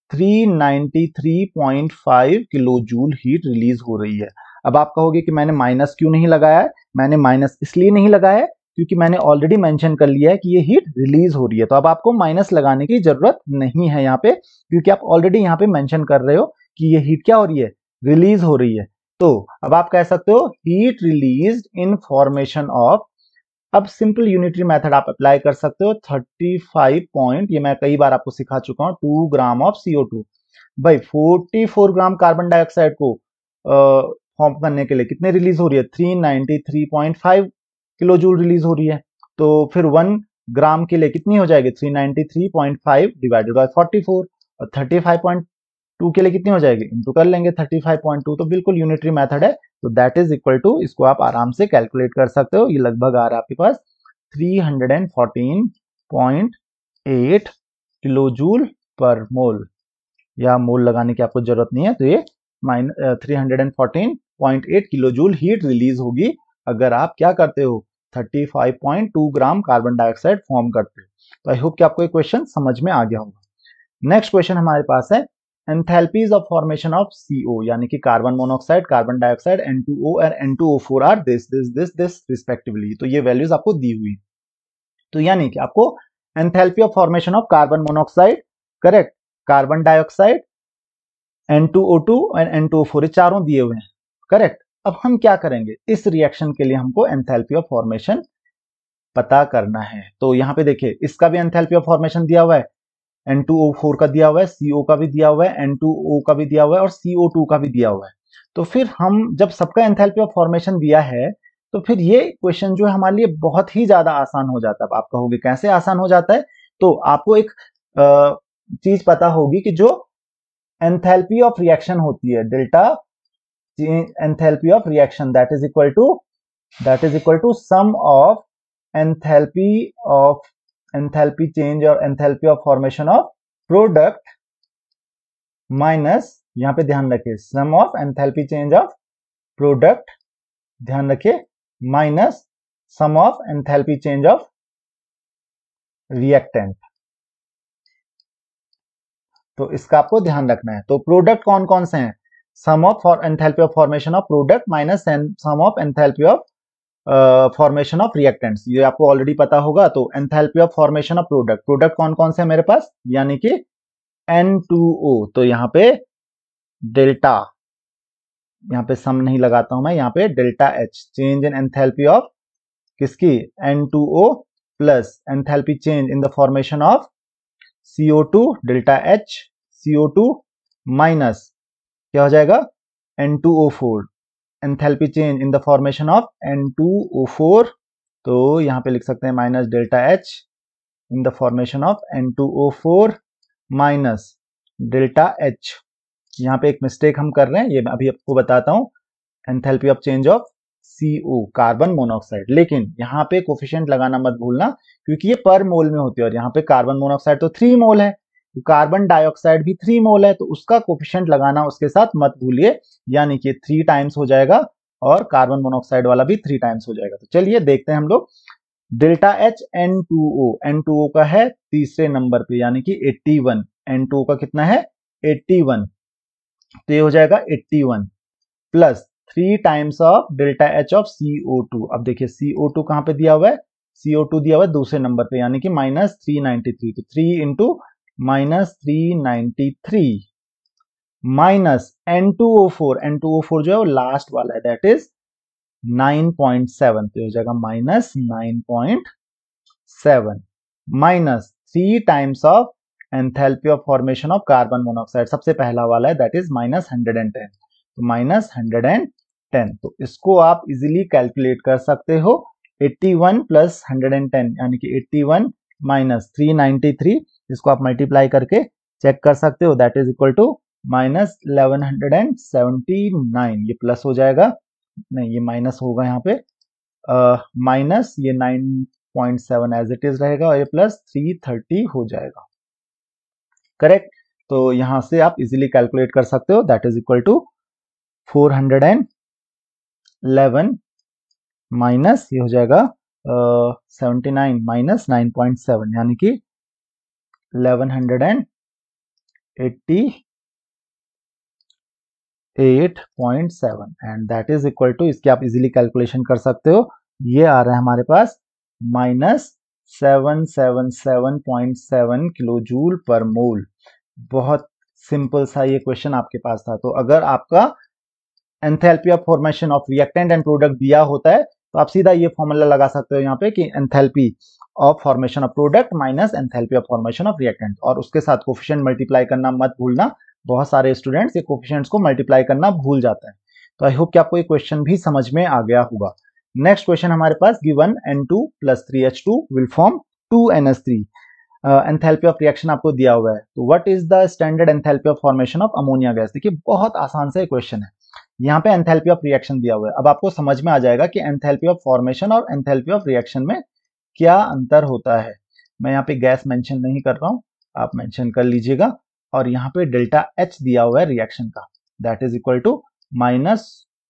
393.5 kilo joule heat release हो रही है। अब आप कहोगे कि मैंने माइनस क्यों नहीं लगाया है, मैंने माइनस इसलिए नहीं लगाया है क्योंकि मैंने ऑलरेडी मेंशन कर लिया है कि ये हीट रिलीज हो रही है, तो अब आपको माइनस लगाने की जरूरत नहीं है यहाँ पे, क्योंकि आप ऑलरेडी यहाँ पे मेंशन कर रहे हो कि ये हीट क्या हो रही है, रिलीज हो रही है। तो अब आप कह सकते हो heat released in formation of, अब सिंपल यूनिटरी मेथड आप अप्लाई कर सकते हो, 35 पॉइंट, ये मैं कई बार आपको सिखा चुका हूं, 2 ग्राम ऑफ CO2, भाई 44 ग्राम कार्बन डाइऑक्साइड को फॉर्म करने के लिए कितने रिलीज हो रही है, 393.5 किलो जूल रिलीज हो रही है, तो फिर 1 ग्राम के लिए कितनी हो जाएगी, 393.5 डिवाइडेड बाय 44, और 35.2 के लिए कितनी हो जाएगी, इंटू कर लेंगे 35.2, तो बिल्कुल यूनिटरी मेथड है, तो दैट इज इक्वल टू, इसको आप आराम से कैलकुलेट कर सकते हो, ये लगभग आ रहा है आपके पास 314.8 किलो जूल पर मोल, या मोल लगाने की आपको जरूरत नहीं है, तो ये 314.8 किलो जूल हीट रिलीज होगी अगर आप क्या करते हो, 35.2 ग्राम कार्बन डाइऑक्साइड फॉर्म करते हो। तो आई होप कि आपको ये क्वेश्चन समझ में आ गया होगा। नेक्स्ट क्वेश्चन हमारे पास है enthalpies of formation of CO, यानी कि carbon monoxide, carbon dioxide, N2O और N2O4 आर दिस रिस्पेक्टिवली, तो ये वैल्यूज आपको दी हुई, तो यानी कि आपको enthalpy of formation of carbon monoxide, correct, carbon dioxide, N2O2 और N2O4 ये चारों दिए हुए हैं, करेक्ट। अब हम क्या करेंगे, इस रिएक्शन के लिए हमको एंथैल्पी ऑफ फॉर्मेशन पता करना है। तो यहाँ पे देखिए इसका भी एंथैल्पी ऑफ फॉर्मेशन दिया हुआ है, N2O4 का दिया हुआ है, CO का भी दिया हुआ है, N2O का भी दिया हुआ है और CO2 का भी दिया हुआ है। तो फिर हम जब सबका एंथैल्पी ऑफ फॉर्मेशन दिया है तो फिर ये क्वेश्चन जो है हमारे लिए बहुत ही ज्यादा आसान हो जाता है। आप कहोगे कैसे आसान हो जाता है? तो आपको एक चीज पता होगी कि जो एंथैल्पी ऑफ रिएक्शन होती है, delta enthalpy of reaction that is equal to sum of enthalpy change और enthalpy of formation of product minus, यहां पे ध्यान रखिए sum of enthalpy change of product, ध्यान रखिए, minus sum of enthalpy change of reactant. तो इसका आपको ध्यान रखना है। तो प्रोडक्ट कौन कौन से हैं? Sum of enthalpy of formation of product minus sum of enthalpy of formation of reactants, ये आपको ऑलरेडी पता होगा। तो enthalpy of formation of product कौन कौन से हैं मेरे पास? यानी कि N2O। तो यहाँ पे डेल्टा, यहाँ पे सम नहीं लगाता हूं मैं, यहाँ पे delta H change in enthalpy of किसकी? N2O plus enthalpy change in the formation of CO2 delta H CO2 minus क्या हो जाएगा? N2O4 enthalpy change in the formation of N2O4। तो यहां पे लिख सकते हैं minus delta H in the formation of N2O4 minus delta H। यहाँ पे एक मिस्टेक हम कर रहे हैं, ये मैं अभी आपको बताता हूं, enthalpy of change of CO carbon monoxide, लेकिन यहाँ पे कोफिशिएंट लगाना मत भूलना क्योंकि ये पर मोल में होती है और यहाँ पे कार्बन मोनोऑक्साइड तो 3 मोल है, तो कार्बन डाइऑक्साइड भी 3 मोल है, तो उसका कोफिशिएंट लगाना उसके साथ मत भूलिए, यानी कि 3 टाइम्स हो जाएगा और कार्बन मोनोऑक्साइड वाला भी 3 टाइम्स हो जाएगा। तो चलिए देखते हैं हम लोग। डेल्टा H N2O का है तीसरे नंबर पे यानी कि 81, N2O का कितना है? 81, तो ये हो जाएगा 81 plus 3 times of delta H of CO2। अब देखिए CO2 कहां पे दिया हुआ है? CO2 दिया हुआ है दूसरे नंबर पे यानी कि माइनस 393, तो 3 इंटू माइनस 393 माइनस N2O4 जो है वो लास्ट वाला है दैट इज 9.7, तो हो जाएगा minus 9.7 minus 3 times of enthalpy of formation of carbon monoxide, सबसे पहला वाला है दैट इज माइनस 110, तो माइनस 110। तो इसको आप इजीली कैलकुलेट कर सकते हो, 81 प्लस 110 यानी कि 81 माइनस 393, इसको आप मल्टीप्लाई करके चेक कर सकते हो that is equal to minus 1179। ये प्लस हो जाएगा, नहीं ये माइनस होगा यहाँ पे, माइनस ये 9.7 एज इट इज रहेगा और ये प्लस 330 हो जाएगा, करेक्ट। तो यहां से आप इजीली कैलकुलेट कर सकते हो that is equal to 411 minus ये हो जाएगा 79 माइनस 9.7 यानी कि 1188.7 and that is equal to, इसकी आप इजीली कैलकुलेशन कर सकते हो, ये आ रहा है हमारे पास माइनस 777.7 किलो जूल पर मोल। बहुत सिंपल सा ये क्वेश्चन आपके पास था। तो अगर आपका enthalpy of formation of reactant and product दिया होता है तो आप सीधा ये फॉर्मूला लगा सकते हो यहाँ पे कि enthalpy of formation of product minus enthalpy of formation of reactant, और उसके साथ कोफिशिएंट मल्टीप्लाई करना मत भूलना। बहुत सारे स्टूडेंट्स ये कोफिशिएंट्स को मल्टीप्लाई करना भूल जाते हैं। तो आई होप कि आपको ये क्वेश्चन भी समझ में आ गया होगा। नेक्स्ट क्वेश्चन हमारे पास, given N2 plus 3H2 will form 2NH3, enthalpy of reaction आपको दिया हुआ है। तो what is the standard enthalpy of formation of ammonia gas? देखिए बहुत आसान सा क्वेश्चन है, यहाँ पे एंथैल्पी ऑफ रिएक्शन दिया हुआ है। अब आपको समझ में आ जाएगा कि एंथैल्पी ऑफ फॉर्मेशन और एंथैल्पी ऑफ रिएक्शन में क्या अंतर होता है। मैं यहाँ पे गैस मेंशन नहीं कर रहा हूँ, आप मेंशन कर लीजिएगा। और यहाँ पे डेल्टा H दिया हुआ है रिएक्शन का that is equal to minus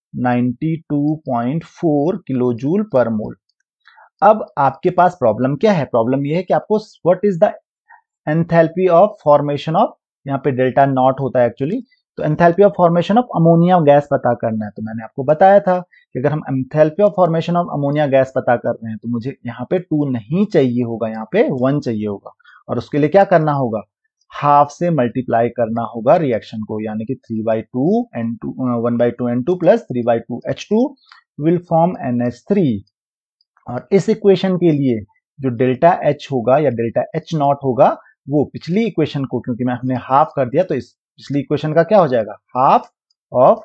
92.4 kilo joule per mole. अब आपके पास प्रॉब्लम क्या है? प्रॉब्लम ये है कि आपको what is the enthalpy of formation of, यहाँ पे डेल्टा नॉट होता है एक्चुअली, तो enthalpy of formation of ammonia gas पता करना है। तो मैंने आपको बताया था कि अगर हम enthalpy of formation of ammonia gas पता कर रहे हैं तो मुझे यहाँ पे 2 नहीं चाहिए होगा, यहाँ पे 1 चाहिए होगा, और उसके लिए क्या करना होगा? हाफ से मल्टीप्लाई करना होगा रिएक्शन को, यानी कि 3/2 N2 1/2 N2 plus 3/2 H2 will form NH3। और इस इक्वेशन के लिए जो डेल्टा एच होगा या डेल्टा एच नॉट होगा वो पिछली इक्वेशन को, क्योंकि मैं हमने हाफ कर दिया तो इस पिछली इक्वेशन का क्या हो जाएगा, half of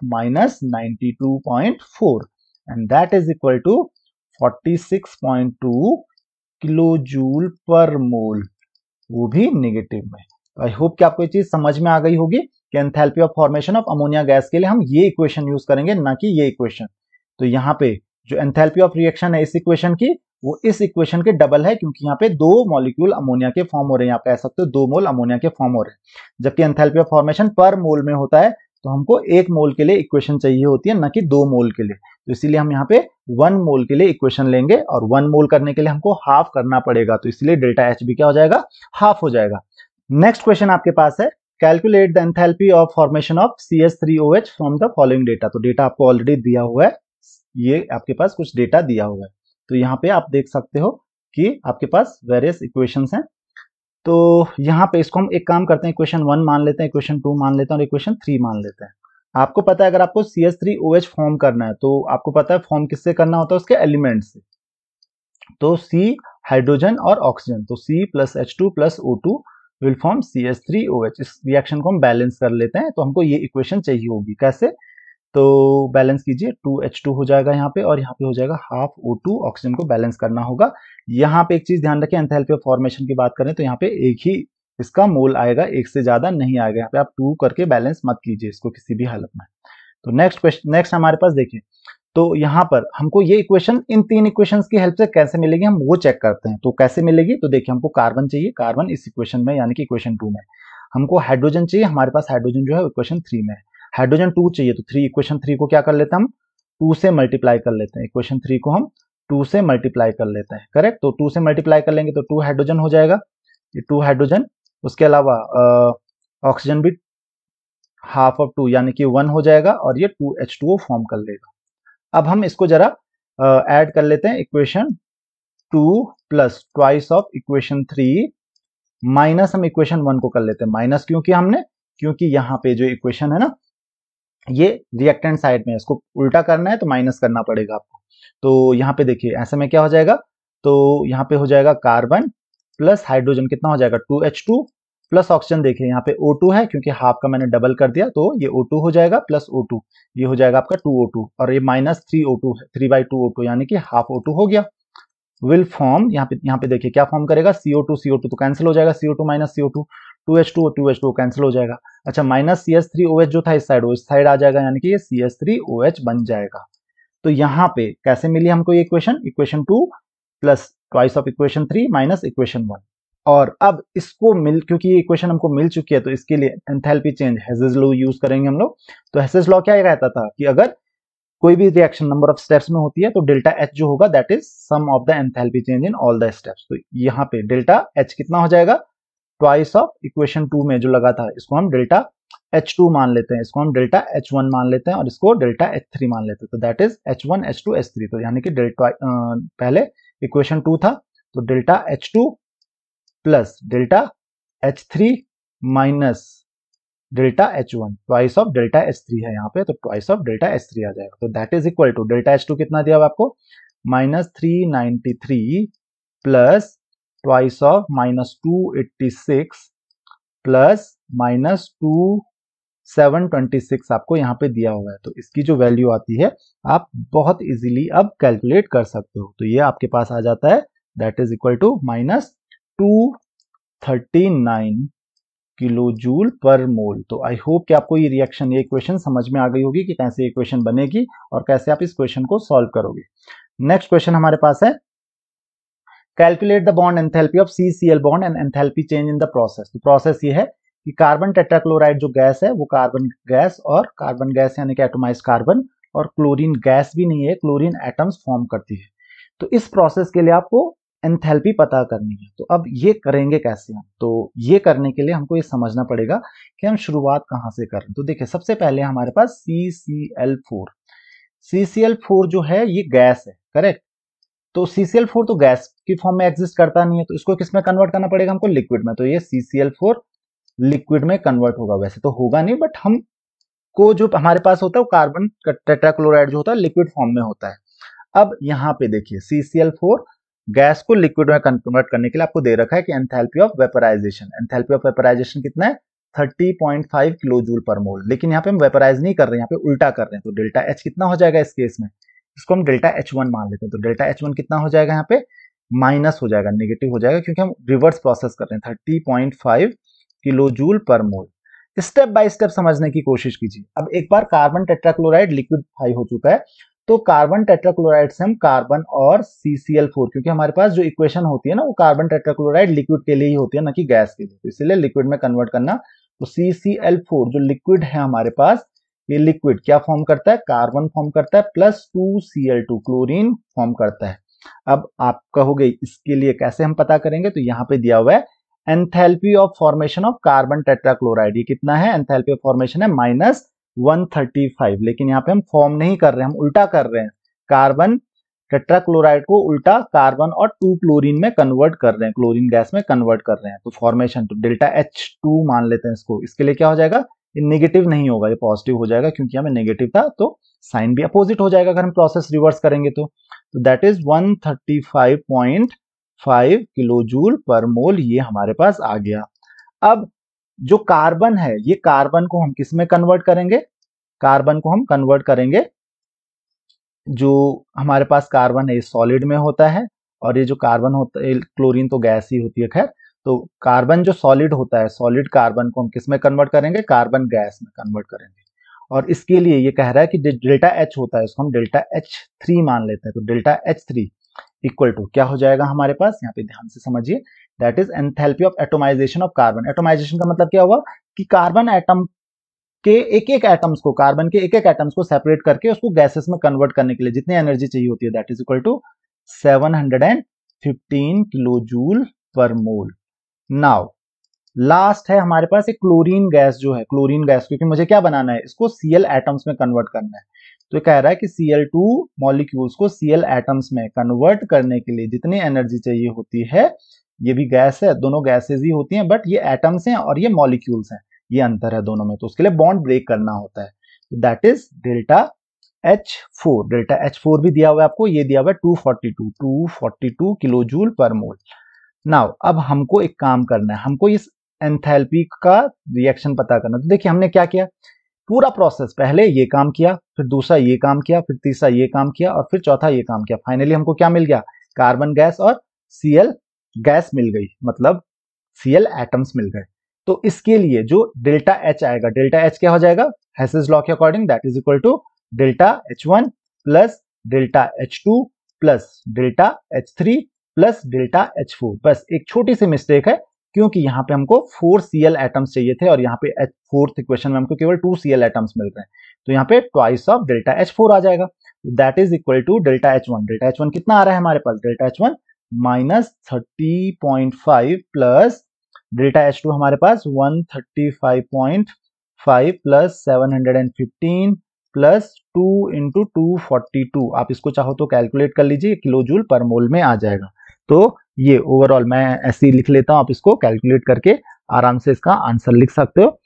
-92.4 and that is equal to 46.2 kilo joule per mole, वो भी नेगेटिव में। आई होप कि आपको ये चीज समझ में आ गई होगी कि enthalpy of formation of ammonia gas के लिए हम ये इक्वेशन यूज करेंगे, ना कि ये इक्वेशन। तो यहाँ पे जो एंथैल्पी ऑफ रिएक्शन है इस इक्वेशन की, वो इस इक्वेशन के डबल है, क्योंकि यहाँ पे 2 मॉलिक्यूल अमोनिया के फॉर्म हो रहे हैं, यहाँ पे कह सकते हो 2 मोल अमोनिया के फॉर्म हो रहे हैं। जबकि एंथैल्पी ऑफ फॉर्मेशन पर मोल में होता है, तो हमको 1 मोल के लिए इक्वेशन चाहिए होती है, ना कि 2 मोल के लिए। तो इसीलिए हम यहाँ पे 1 मोल के लिए इक्वेशन लेंगे, और 1 मोल करने के लिए हमको हाफ करना पड़ेगा, तो इसलिए डेल्टा एच भी क्या हो जाएगा, हाफ हो जाएगा। नेक्स्ट क्वेश्चन आपके पास है, calculate the enthalpy of formation of CH3OH from the following data. तो डेटा आपको ऑलरेडी दिया हुआ है, ये आपके पास कुछ डेटा दिया हुआ है। तो यहाँ पे आप देख सकते हो कि आपके पास वेरियस इक्वेशंस हैं। तो यहाँ पे इसको हम एक काम करते हैं, इक्वेशन 1 मान लेते हैं, इक्वेशन 2 मान लेते हैं और इक्वेशन 3 मान लेते हैं। आपको पता है अगर आपको CH3OH फॉर्म करना है तो आपको पता है फॉर्म किससे करना होता है, उसके एलिमेंट से। तो C हाइड्रोजन और ऑक्सीजन, तो C plus H2 plus O2 will form CH3OH। इस रिएक्शन को हम बैलेंस कर लेते हैं, तो हमको ये इक्वेशन चाहिए होगी। कैसे, तो बैलेंस कीजिए, 2H2 हो जाएगा यहाँ पे, और यहाँ पे हो जाएगा हाफ O2, ऑक्सीजन को बैलेंस करना होगा। यहाँ पे एक चीज ध्यान रखें, एंथैल्पी ऑफ फॉर्मेशन की बात करें तो यहाँ पे एक ही इसका मोल आएगा, एक से ज्यादा नहीं आएगा। यहाँ पे आप 2 करके बैलेंस मत कीजिए इसको किसी भी हालत में। तो नेक्स्ट हमारे पास देखिए, तो यहाँ पर हमको ये इक्वेशन इन 3 इक्वेशंस की हेल्प से कैसे मिलेगी हम वो चेक करते हैं। तो कैसे मिलेगी, तो देखिए हमको कार्बन चाहिए, कार्बन इस इक्वेशन में यानी कि इक्वेशन 2 में। हमको हाइड्रोजन चाहिए, हमारे पास हाइड्रोजन जो है इक्वेशन 3 में है। हाइड्रोजन 2 चाहिए, तो इक्वेशन 3 को क्या कर लेते हैं हम, 2 से मल्टीप्लाई कर लेते हैं। इक्वेशन 3 को हम 2 से मल्टीप्लाई कर लेते हैं, करेक्ट। तो 2 से मल्टीप्लाई कर लेंगे तो 2 हाइड्रोजन हो जाएगा, ये 2 हाइड्रोजन। उसके अलावा ऑक्सीजन भी हाफ ऑफ 2 यानी कि 1 हो जाएगा, और ये 2H2O फॉर्म कर लेगा। अब हम इसको जरा ऐड कर लेते हैं, equation 2 plus twice of equation 3 minus हम इक्वेशन 1 को कर लेते हैं। माइनस क्यों किया हमने, क्योंकि यहाँ पे जो इक्वेशन है ना, ये रिएक्टेंट साइड में है, इसको उल्टा करना है तो माइनस करना पड़ेगा आपको। तो यहाँ पे देखिए ऐसे में क्या हो जाएगा, तो यहाँ पे हो जाएगा कार्बन प्लस हाइड्रोजन, कितना हो जाएगा 2H2 प्लस ऑक्सीजन। देखिए यहाँ पे O2 है, क्योंकि हाफ का मैंने डबल कर दिया, तो ये O2 हो जाएगा प्लस O2, ये हो जाएगा आपका 2O2, और ये माइनस 3O2 है, 3/2O2 यानी कि हाफ O2 हो गया। विल फॉर्म, यहाँ पे देखिए क्या फॉर्म करेगा, CO2 तो कैंसिल हो जाएगा, CO2 minus CO2, 2H2 cancel हो जाएगा। अच्छा, माइनस CH3OH जो था इस साइड, वो इस साइड आ जाएगा, यानी कि ये CH3OH बन जाएगा। तो यहाँ पे कैसे मिली हमको ये equation, equation 2 plus twice of equation 3 minus equation 1। और अब इसको क्योंकि ये इक्वेशन हमको मिल चुकी है, तो इसके लिए enthalpy change Hess's law use करेंगे हम लोग। तो हेसेस लॉ क्या कहता था कि अगर कोई भी रिएक्शन नंबर ऑफ स्टेप्स में होती है तो डेल्टा एच जो होगा that is sum of the enthalpy change in all the steps. तो यहाँ पे डेल्टा एच कितना हो जाएगा, ट्वाइस ऑफ इक्वेशन 2 में जो लगा था इसको हम डेल्टा H2 मान लेते हैं, इसको हम डेल्टा H1 मान लेते हैं, और इसको डेल्टा H3 मान लेते हैं। तो that is H1 H2 H3। तो यानी कि डेल्टा पहले इक्वेशन 2 था, तो delta H2 plus delta H3 minus delta H1, twice of delta H3 है यहाँ पे, तो ट्वाइस ऑफ डेल्टा H3 आ जाएगा। तो that is equal to delta H2 कितना दिया हुआ आपको, -393 प्लस ट्वाइस ऑफ -286 प्लस -2726 आपको यहाँ पे दिया हुआ है। तो इसकी जो वैल्यू आती है आप बहुत इजीली अब कैलकुलेट कर सकते हो। तो ये आपके पास आ जाता है, that is equal to -239 kilo joule per mole. तो आई होप कि आपको ये रिएक्शन, ये इक्वेशन समझ में आ गई होगी कि कैसे इक्वेशन बनेगी और कैसे आप इस क्वेश्चन को सॉल्व करोगे। नेक्स्ट क्वेश्चन हमारे पास है, calculate the bond enthalpy of CCl bond and enthalpy change in the process. तो प्रोसेस ये है कि कार्बन टेट्राक्लोराइड जो गैस है वो कार्बन गैस यानी कि एटोमाइज्ड कार्बन, और क्लोरीन गैस भी नहीं है, क्लोरीन एटम्स फॉर्म करती है। तो इस प्रोसेस के लिए आपको एंथैल्पी पता करनी है। तो अब ये करेंगे कैसे हम, तो ये करने के लिए हमको ये समझना पड़ेगा कि हम शुरुआत कहाँ से करें। तो देखिए सबसे पहले हमारे पास CCl4 जो है ये गैस है, करेक्ट। तो CCl4 तो गैस की फॉर्म में एग्जिस्ट करता नहीं है, तो इसको किस में कन्वर्ट करना पड़ेगा हमको, लिक्विड में। तो ये CCl4 लिक्विड में कन्वर्ट होगा, वैसे तो होगा नहीं, बट हम को जो हमारे पास होता है वो कार्बन टेट्राक्लोराइड जो होता है लिक्विड फॉर्म में होता है। अब यहाँ पे देखिए CCl4 गैस को लिक्विड में कन्वर्ट करने के लिए आपको दे रखा है कि enthalpy of vaporization, enthalpy of vaporization कितना है 30.5 किलो जूल पर मोल। लेकिन यहाँ पे हम वेपराइज नहीं कर रहे हैं, यहाँ पे उल्टा कर रहे हैं, तो डेल्टा H कितना हो जाएगा इस केस में, इसको हम डेल्टा H1 मान लेते हैं। तो डेल्टा H1 कितना हो जाएगा, यहाँ पे माइनस हो जाएगा, नेगेटिव हो जाएगा, क्योंकि हम रिवर्स प्रोसेस कर रहे हैं। 30.5 kilo joule per mole. Step by step समझने की कोशिश कीजिए। अब एक बार कार्बन टेट्राक्लोराइड लिक्विडिफाई हो चुका है, तो कार्बन टेट्राक्लोराइड से हम कार्बन और CCl4, क्योंकि हमारे पास जो इक्वेशन होती है ना वो कार्बन टेट्राक्लोराइड लिक्विड के लिए ही होती है, ना कि गैस के लिए, तो इसलिए लिक्विड में कन्वर्ट करना। तो CCl4 जो लिक्विड है हमारे पास, ये लिक्विड क्या फॉर्म करता है, कार्बन फॉर्म करता है प्लस 2Cl2 क्लोरीन फॉर्म करता है। अब आप कहोगे इसके लिए कैसे हम पता करेंगे, तो यहाँ पे दिया हुआ है enthalpy of formation of carbon tetrachloride, ये कितना है, एंथैल्पी ऑफ फॉर्मेशन है -135। लेकिन यहाँ पे हम फॉर्म नहीं कर रहे हैं, हम उल्टा कर रहे हैं, कार्बन टेट्राक्लोराइड को उल्टा कार्बन और 2 क्लोरीन में कन्वर्ट कर रहे हैं, क्लोरीन गैस में कन्वर्ट कर रहे हैं। तो फॉर्मेशन तो डेल्टा H2 मान लेते हैं इसको। इसके लिए क्या हो जाएगा, ये नेगेटिव नहीं होगा, ये पॉजिटिव हो जाएगा, क्योंकि हमें नेगेटिव था तो साइन भी अपोजिट हो जाएगा अगर हम प्रोसेस रिवर्स करेंगे तो that is 135.5 kilo joule per मोल, ये हमारे पास आ गया। अब जो कार्बन है, ये कार्बन को हम किस में कन्वर्ट करेंगे, कार्बन को हम कन्वर्ट करेंगे, जो हमारे पास कार्बन है ये सॉलिड में होता है, और ये जो कार्बन होता है, क्लोरीन तो गैस ही होती है खैर, तो कार्बन जो सॉलिड होता है, सॉलिड कार्बन को हम किस में कन्वर्ट करेंगे, कार्बन गैस में कन्वर्ट करेंगे। और इसके लिए ये कह रहा है कि डेल्टा H होता है, इसको हम डेल्टा H3 मान लेते हैं। तो डेल्टा H3 इक्वल टू क्या हो जाएगा हमारे पास, यहाँ पे ध्यान से समझिए, that is enthalpy of atomization of carbon. Atomization का मतलब क्या हुआ कि कार्बन एटम के एक एक एटम्स को, कार्बन के एक एक एटम्स को सेपरेट करके उसको गैसेस में कन्वर्ट करने के लिए जितनी एनर्जी चाहिए होती है, that is equal to 715 kilo joule per mole. Now last है हमारे पास एक क्लोरीन गैस, जो है क्लोरीन गैस, क्योंकि मुझे क्या बनाना है, इसको Cl एटम्स में कन्वर्ट करना है। तो ये कह रहा है कि Cl2 मॉलिक्यूल्स को Cl एटम्स में कन्वर्ट करने के लिए जितनी एनर्जी चाहिए होती है, ये भी गैस है, दोनों गैसेज ही होती हैं, बट ये एटम्स हैं और ये मॉलिक्यूल्स हैं, ये अंतर है दोनों में, तो उसके लिए बॉन्ड ब्रेक करना होता है। तो that is delta H4। Delta H4 भी दिया हुआ है आपको, ये दिया हुआ है 242 kilo joule per mole. Now अब हमको एक काम करना है, हमको इस एंथैल्पी का रिएक्शन पता करना। तो देखिए हमने क्या किया, पूरा प्रोसेस, पहले ये काम किया, फिर दूसरा ये काम किया, फिर तीसरा ये काम किया, और फिर चौथा ये काम किया। फाइनली हमको क्या मिल गया, कार्बन गैस और Cl गैस मिल गई, मतलब Cl एटम्स मिल गए। तो इसके लिए जो डेल्टा H आएगा, डेल्टा H क्या हो जाएगा, हेसेस लॉ के according, that is equal to delta H1 plus delta H2 plus delta H3 plus delta H4। बस एक छोटी सी मिस्टेक है, क्योंकि यहाँ पे हमको 4 Cl एटम्स चाहिए थे और यहाँ पे फोर्थ इक्वेशन में हमको केवल 2 Cl एटम्स मिल रहे हैं, तो यहाँ पे ट्वाइस ऑफ डेल्टा H4 आ जाएगा। That is equal to delta H1। Delta H1 कितना आ रहा है हमारे पास, delta H1 -30.5 plus delta H2 हमारे पास 135.5 प्लस 715 प्लस 2 इंटू 242। आप इसको चाहो तो कैलकुलेट कर लीजिए, किलो जूल पर मोल में आ जाएगा। तो ये ओवरऑल मैं ऐसे ही लिख लेता हूं, आप इसको कैलकुलेट करके आराम से इसका आंसर लिख सकते हो,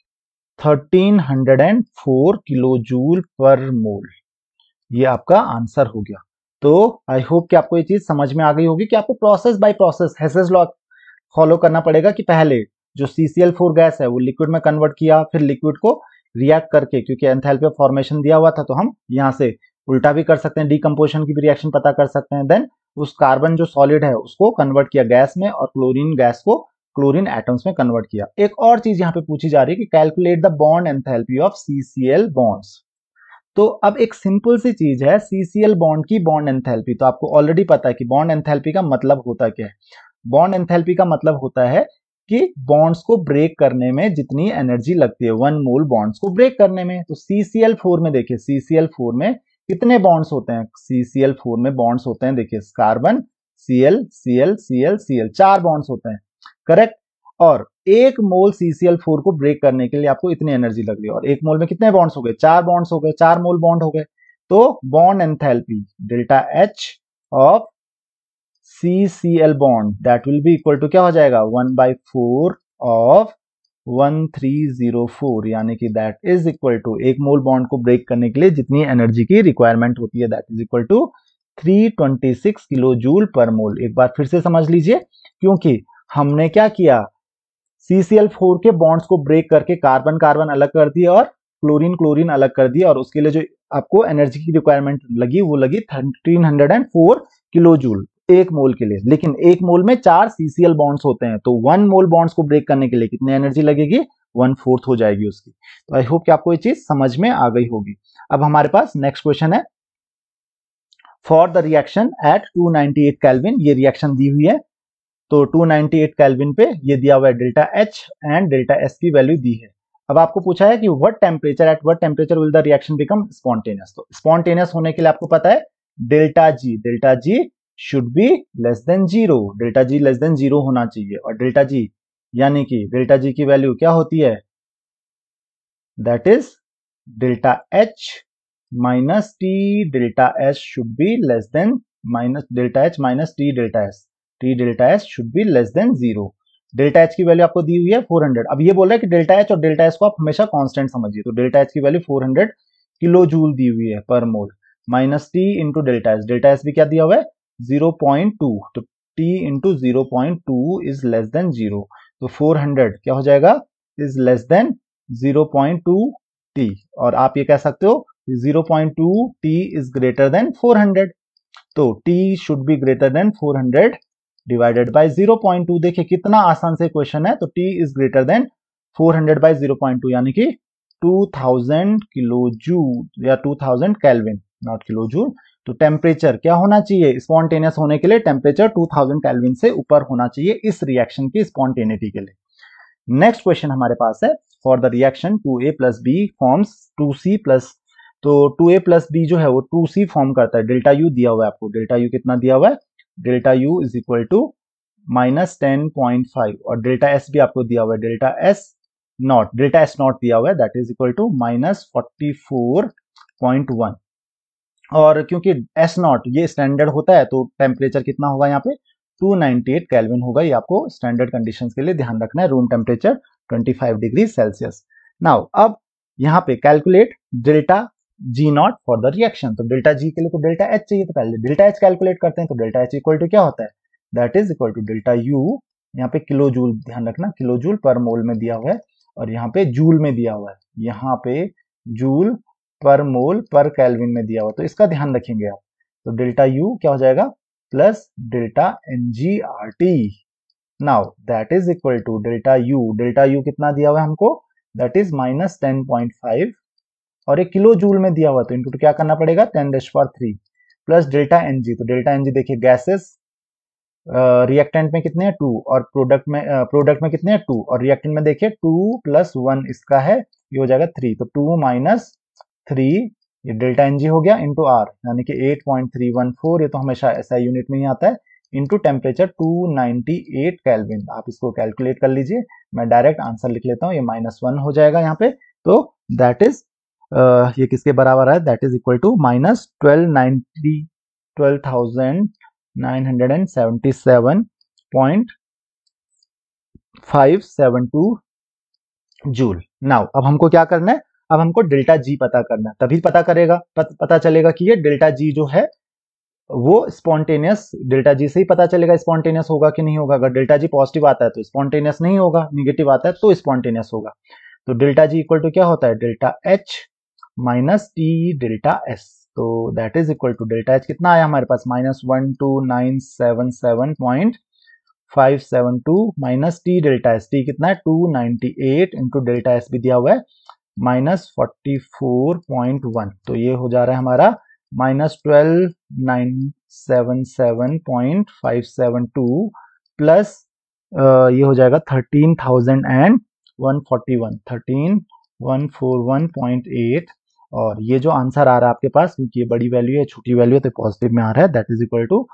1304 किलो जूल पर मोल, ये आपका आंसर हो गया। तो आई होप कि आपको ये चीज समझ में आ गई होगी कि आपको process by process Hess's law follow करना पड़ेगा, कि पहले जो CCl4 गैस है वो लिक्विड में कन्वर्ट किया, फिर लिक्विड को रिएक्ट करके, क्योंकि एंथैल्पी ऑफ फॉर्मेशन दिया हुआ था, तो हम यहाँ से उल्टा भी कर सकते हैं, डीकम्पोजिशन की भी रिएक्शन पता कर सकते हैं। देन उस कार्बन जो सॉलिड है उसको कन्वर्ट किया गैस में, और क्लोरीन गैस को क्लोरीन एटम्स में कन्वर्ट किया। एक और चीज यहाँ पे पूछी जा रही है कि calculate the bond enthalpy of CCl bonds. तो अब एक सिंपल सी चीज है, CCl बॉन्ड की बॉन्ड एंथैल्पी, तो आपको ऑलरेडी पता है कि बॉन्ड एंथैल्पी का मतलब होता क्या है। बॉन्ड एंथैल्पी का मतलब होता है कि बॉन्ड्स को ब्रेक करने में जितनी एनर्जी लगती है, 1 मोल बॉन्ड्स को ब्रेक करने में। तो CCl4 में देखिए, CCl4 में कितने बॉन्ड्स होते हैं, CCl4 में बॉन्ड्स होते हैं, देखिए carbon Cl Cl Cl Cl, 4 bonds होते हैं, करेक्ट। और 1 मोल CCl4 को ब्रेक करने के लिए आपको इतनी एनर्जी लग रही है, और 1 मोल में कितने बॉन्ड्स हो गए, 4 बॉन्ड्स हो गए, 4 मोल बॉन्ड हो गए। तो bond enthalpy delta H of CCl bond that will be equal to क्या हो जाएगा, 1/4 ऑफ 1304, यानी कि that is equal to 1 mole bond को ब्रेक करने के लिए जितनी एनर्जी की रिक्वायरमेंट होती है, that is equal to 326 kilo joule per mole. एक बार फिर से समझ लीजिए, क्योंकि हमने क्या किया, CCl4 के बॉन्ड्स को ब्रेक करके कार्बन कार्बन अलग कर दिया और क्लोरीन क्लोरीन अलग कर दिया, और उसके लिए जो आपको एनर्जी की रिक्वायरमेंट लगी वो लगी 1304 किलो जूल एक मोल के लिए। लेकिन एक मोल में 4 CCl बॉन्ड्स होते हैं, तो 1 मोल बॉन्ड्स को ब्रेक करने के लिए कितनी एनर्जी लगेगी, 1/4 हो जाएगी उसकी। तो आई होप कि आपको ये चीज समझ में आ गई होगी। अब हमारे पास नेक्स्ट क्वेश्चन है, for the reaction at 298 kelvin. ये रिएक्शन दी हुई है, तो 298 केल्विन पे ये दिया हुआ है delta H and delta S की वैल्यू दी है। अब आपको पूछा है कि what temperature, at what temperature will the reaction become spontaneous. तो स्पॉन्टेनियस होने के लिए आपको पता है delta G should be less than 0, delta G less than 0 होना चाहिए। और डेल्टा जी यानी कि डेल्टा जी की वैल्यू क्या होती है, that is delta H minus T delta S should be less than minus delta H minus T delta S, T delta S should be less than 0। Delta H की वैल्यू आपको दी हुई है 400। अब ये बोल रहा है कि डेल्टा एच और डेल्टा एस को आप हमेशा कांस्टेंट समझिए, तो डेल्टा एच की वैल्यू 400 किलो जूल दी हुई है पर mole, minus T into delta S भी क्या दिया हुआ है 0.2, तो T into 0.2 is less than 0, तो 400 क्या हो जाएगा, इज लेस देन 0.2 टी। और आप ये कह सकते हो 0.2 टी इज ग्रेटर देन 400, तो t should be greater than 400 divided by 0.2। देखिए कितना आसान से क्वेश्चन है, तो t is greater than 400 by 0.2 यानी कि 2000 किलो जूल या 2000 केल्विन, नॉट किलो जूल। तो टेम्परेचर क्या होना चाहिए स्पॉन्टेनियस होने के लिए, टेम्परेचर 2000 केल्विन से ऊपर होना चाहिए इस रिएक्शन की स्पॉन्टेनिटी के लिए। नेक्स्ट क्वेश्चन हमारे पास है, for the reaction 2a plus B forms 2c plus, तो 2a प्लस बी जो है वो 2c फॉर्म करता है। डेल्टा यू दिया हुआ है आपको, डेल्टा यू कितना दिया हुआ है, delta U is equal to minus 10.5, और डेल्टा एस भी आपको दिया हुआ है, डेल्टा एस नॉट दिया हुआ है, that is equal to minus 44.1। और क्योंकि एस नॉट ये स्टैंडर्ड होता है, तो टेम्परेचर कितना होगा यहाँ पे 298 केल्विन होगा। ये आपको स्टैंडर्ड कंडीशंस के लिए ध्यान रखना है, room temperature 25 degree Celsius. Now अब यहाँ पे calculate delta G naught for the reaction, तो डेल्टा जी के लिए तो डेल्टा एच चाहिए, तो पहले डेल्टा एच कैलकुलेट करते हैं। तो डेल्टा एच इक्वल टू क्या होता है, that is equal to delta U, यहाँ पे किलो जूल ध्यान रखना, किलो जूल पर मोल में दिया हुआ है, और यहाँ पे जूल में दिया हुआ है, यहाँ पे जूल पर मोल पर केल्विन में दिया हुआ, तो इसका ध्यान रखेंगे आप। तो डेल्टा यू क्या हो जाएगा plus delta N G R T, now that is equal to delta U कितना दिया हुआ है हमको, दैट इज माइनस 10.5, और एक किलो जूल में दिया हुआ, तो इनटू क्या करना पड़ेगा 10⁻³ प्लस डेल्टा एनजी, तो डेल्टा एनजी देखिए गैसेस रिएक्टेंट में कितने हैं 2, और प्रोडक्ट में कितने हैं 2, और रिएक्टेंट में देखिए 2 + 1 इसका है, ये हो जाएगा 3, तो 2 - 3 ये डेल्टा एनजी हो गया इंटू आर, यानी कि 8.314, ये तो हमेशा ऐसा यूनिट में ही आता है, इंटू टेम्परेचर 298 केल्विन। आप इसको कैलकुलेट कर लीजिए, मैं डायरेक्ट आंसर लिख लेता हूँ, ये -1 हो जाएगा यहाँ पे, तो दैट इज ये किसके बराबर है, that is equal to minus 12,977.572 joule. Now अब हमको क्या करना है, अब हमको डेल्टा जी पता करना है, तभी पता चलेगा कि ये डेल्टा जी जो है वो स्पॉन्टेनियस, डेल्टा जी से ही पता चलेगा स्पॉन्टेनियस होगा कि नहीं होगा। अगर डेल्टा जी पॉजिटिव आता है तो स्पॉन्टेनियस नहीं होगा, निगेटिव आता है तो स्पॉन्टेनियस होगा। तो डेल्टा जी इक्वल टू क्या होता है, delta H minus T delta S, तो that is equal to delta H कितना आया हमारे पास -12977.572 minus T delta S, T कितना है 298 इंटू डेल्टा एस भी दिया हुआ है -44.1, तो ये हो जा रहा है हमारा -12,977.572 प्लस ये हो जाएगा 13,141 और ये जो आंसर आ रहा है आपके पास, क्योंकि ये बड़ी वैल्यू है छोटी वैल्यू है तो पॉजिटिव में आ रहा है, that is equal to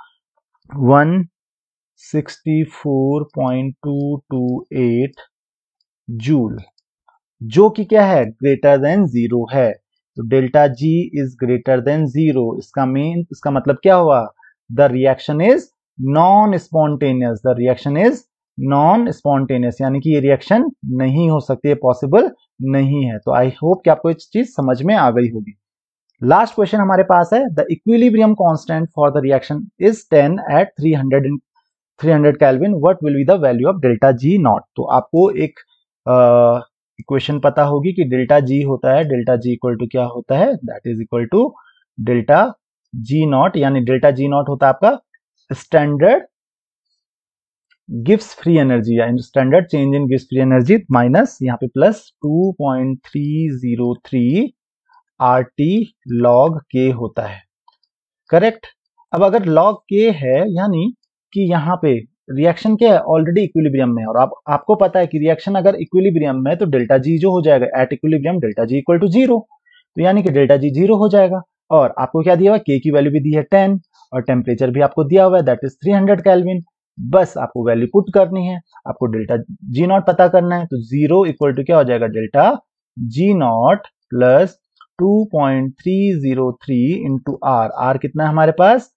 164.228 joule, जो कि क्या है ग्रेटर देन 0 है। तो delta G is greater than 0, इसका मतलब क्या हुआ, the reaction is non spontaneous, the reaction is non spontaneous, यानी कि ये रिएक्शन नहीं हो सकती है, पॉसिबल नहीं है। तो आई होप कि आपको ये चीज समझ में आ गई होगी। लास्ट क्वेश्चन हमारे पास है, the equilibrium constant for the reaction is 10 at 300 kelvin, what will be the value of delta G naught. तो आपको एक इक्वेशन पता होगी कि डेल्टा जी होता है, डेल्टा जी इक्वल टू क्या होता है, that is equal to delta G naught, यानी डेल्टा जी नॉट होता है आपका स्टैंडर्ड गिव्स फ्री एनर्जी या स्टैंडर्ड चेंज इन गिव्स फ्री एनर्जी माइनस यहाँ पे प्लस 2.303 RT log K होता है, करेक्ट। अब अगर log K है यानी कि यहाँ पे रिएक्शन क्या है, ऑलरेडी इक्विलिब्रियम में है, और आपको पता है कि रिएक्शन अगर इक्विलिब्रियम में तो डेल्टा जी जो हो जाएगा at equilibrium delta G equal to 0, तो यानी कि डेल्टा जी 0 हो जाएगा। और आपको क्या दिया हुआ है, K की वैल्यू भी दी है 10 और टेम्परेचर भी आपको दिया हुआ है दैट इज 300 केल्विन। बस आपको वैल्यू पुट करनी है, आपको डेल्टा जी नॉट पता करना है, तो 0 इक्वल टू क्या हो जाएगा, delta G not plus 2.303 into R कितना है हमारे पास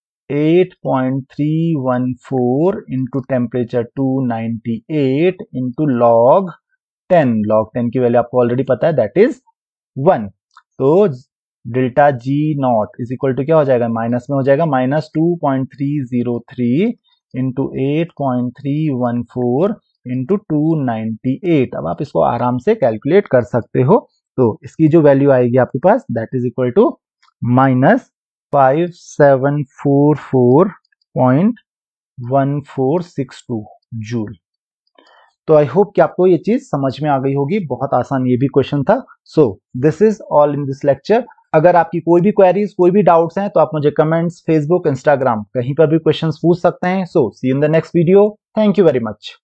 8.314 इंटू टेम्परेचर 298 इंटू लॉग 10 की वैल्यू आपको ऑलरेडी पता है दैट इज 1। तो delta G not is equal to क्या हो जाएगा, माइनस में हो जाएगा माइनस 2.303 इंटू 8.314 इंटू 298। अब आप इसको आराम से कैलकुलेट कर सकते हो। तो इसकी जो वैल्यू आएगी आपके पास that is equal to minus 5744.1462 joule. तो आई होप कि आपको ये चीज समझ में आ गई होगी, बहुत आसान ये भी क्वेश्चन था। So this is all in this lecture. अगर आपकी कोई भी क्वेरीज कोई भी डाउट्स हैं तो आप मुझे कमेंट्स फेसबुक इंस्टाग्राम कहीं पर भी क्वेश्चंस पूछ सकते हैं। So see in the next video, thank you very much.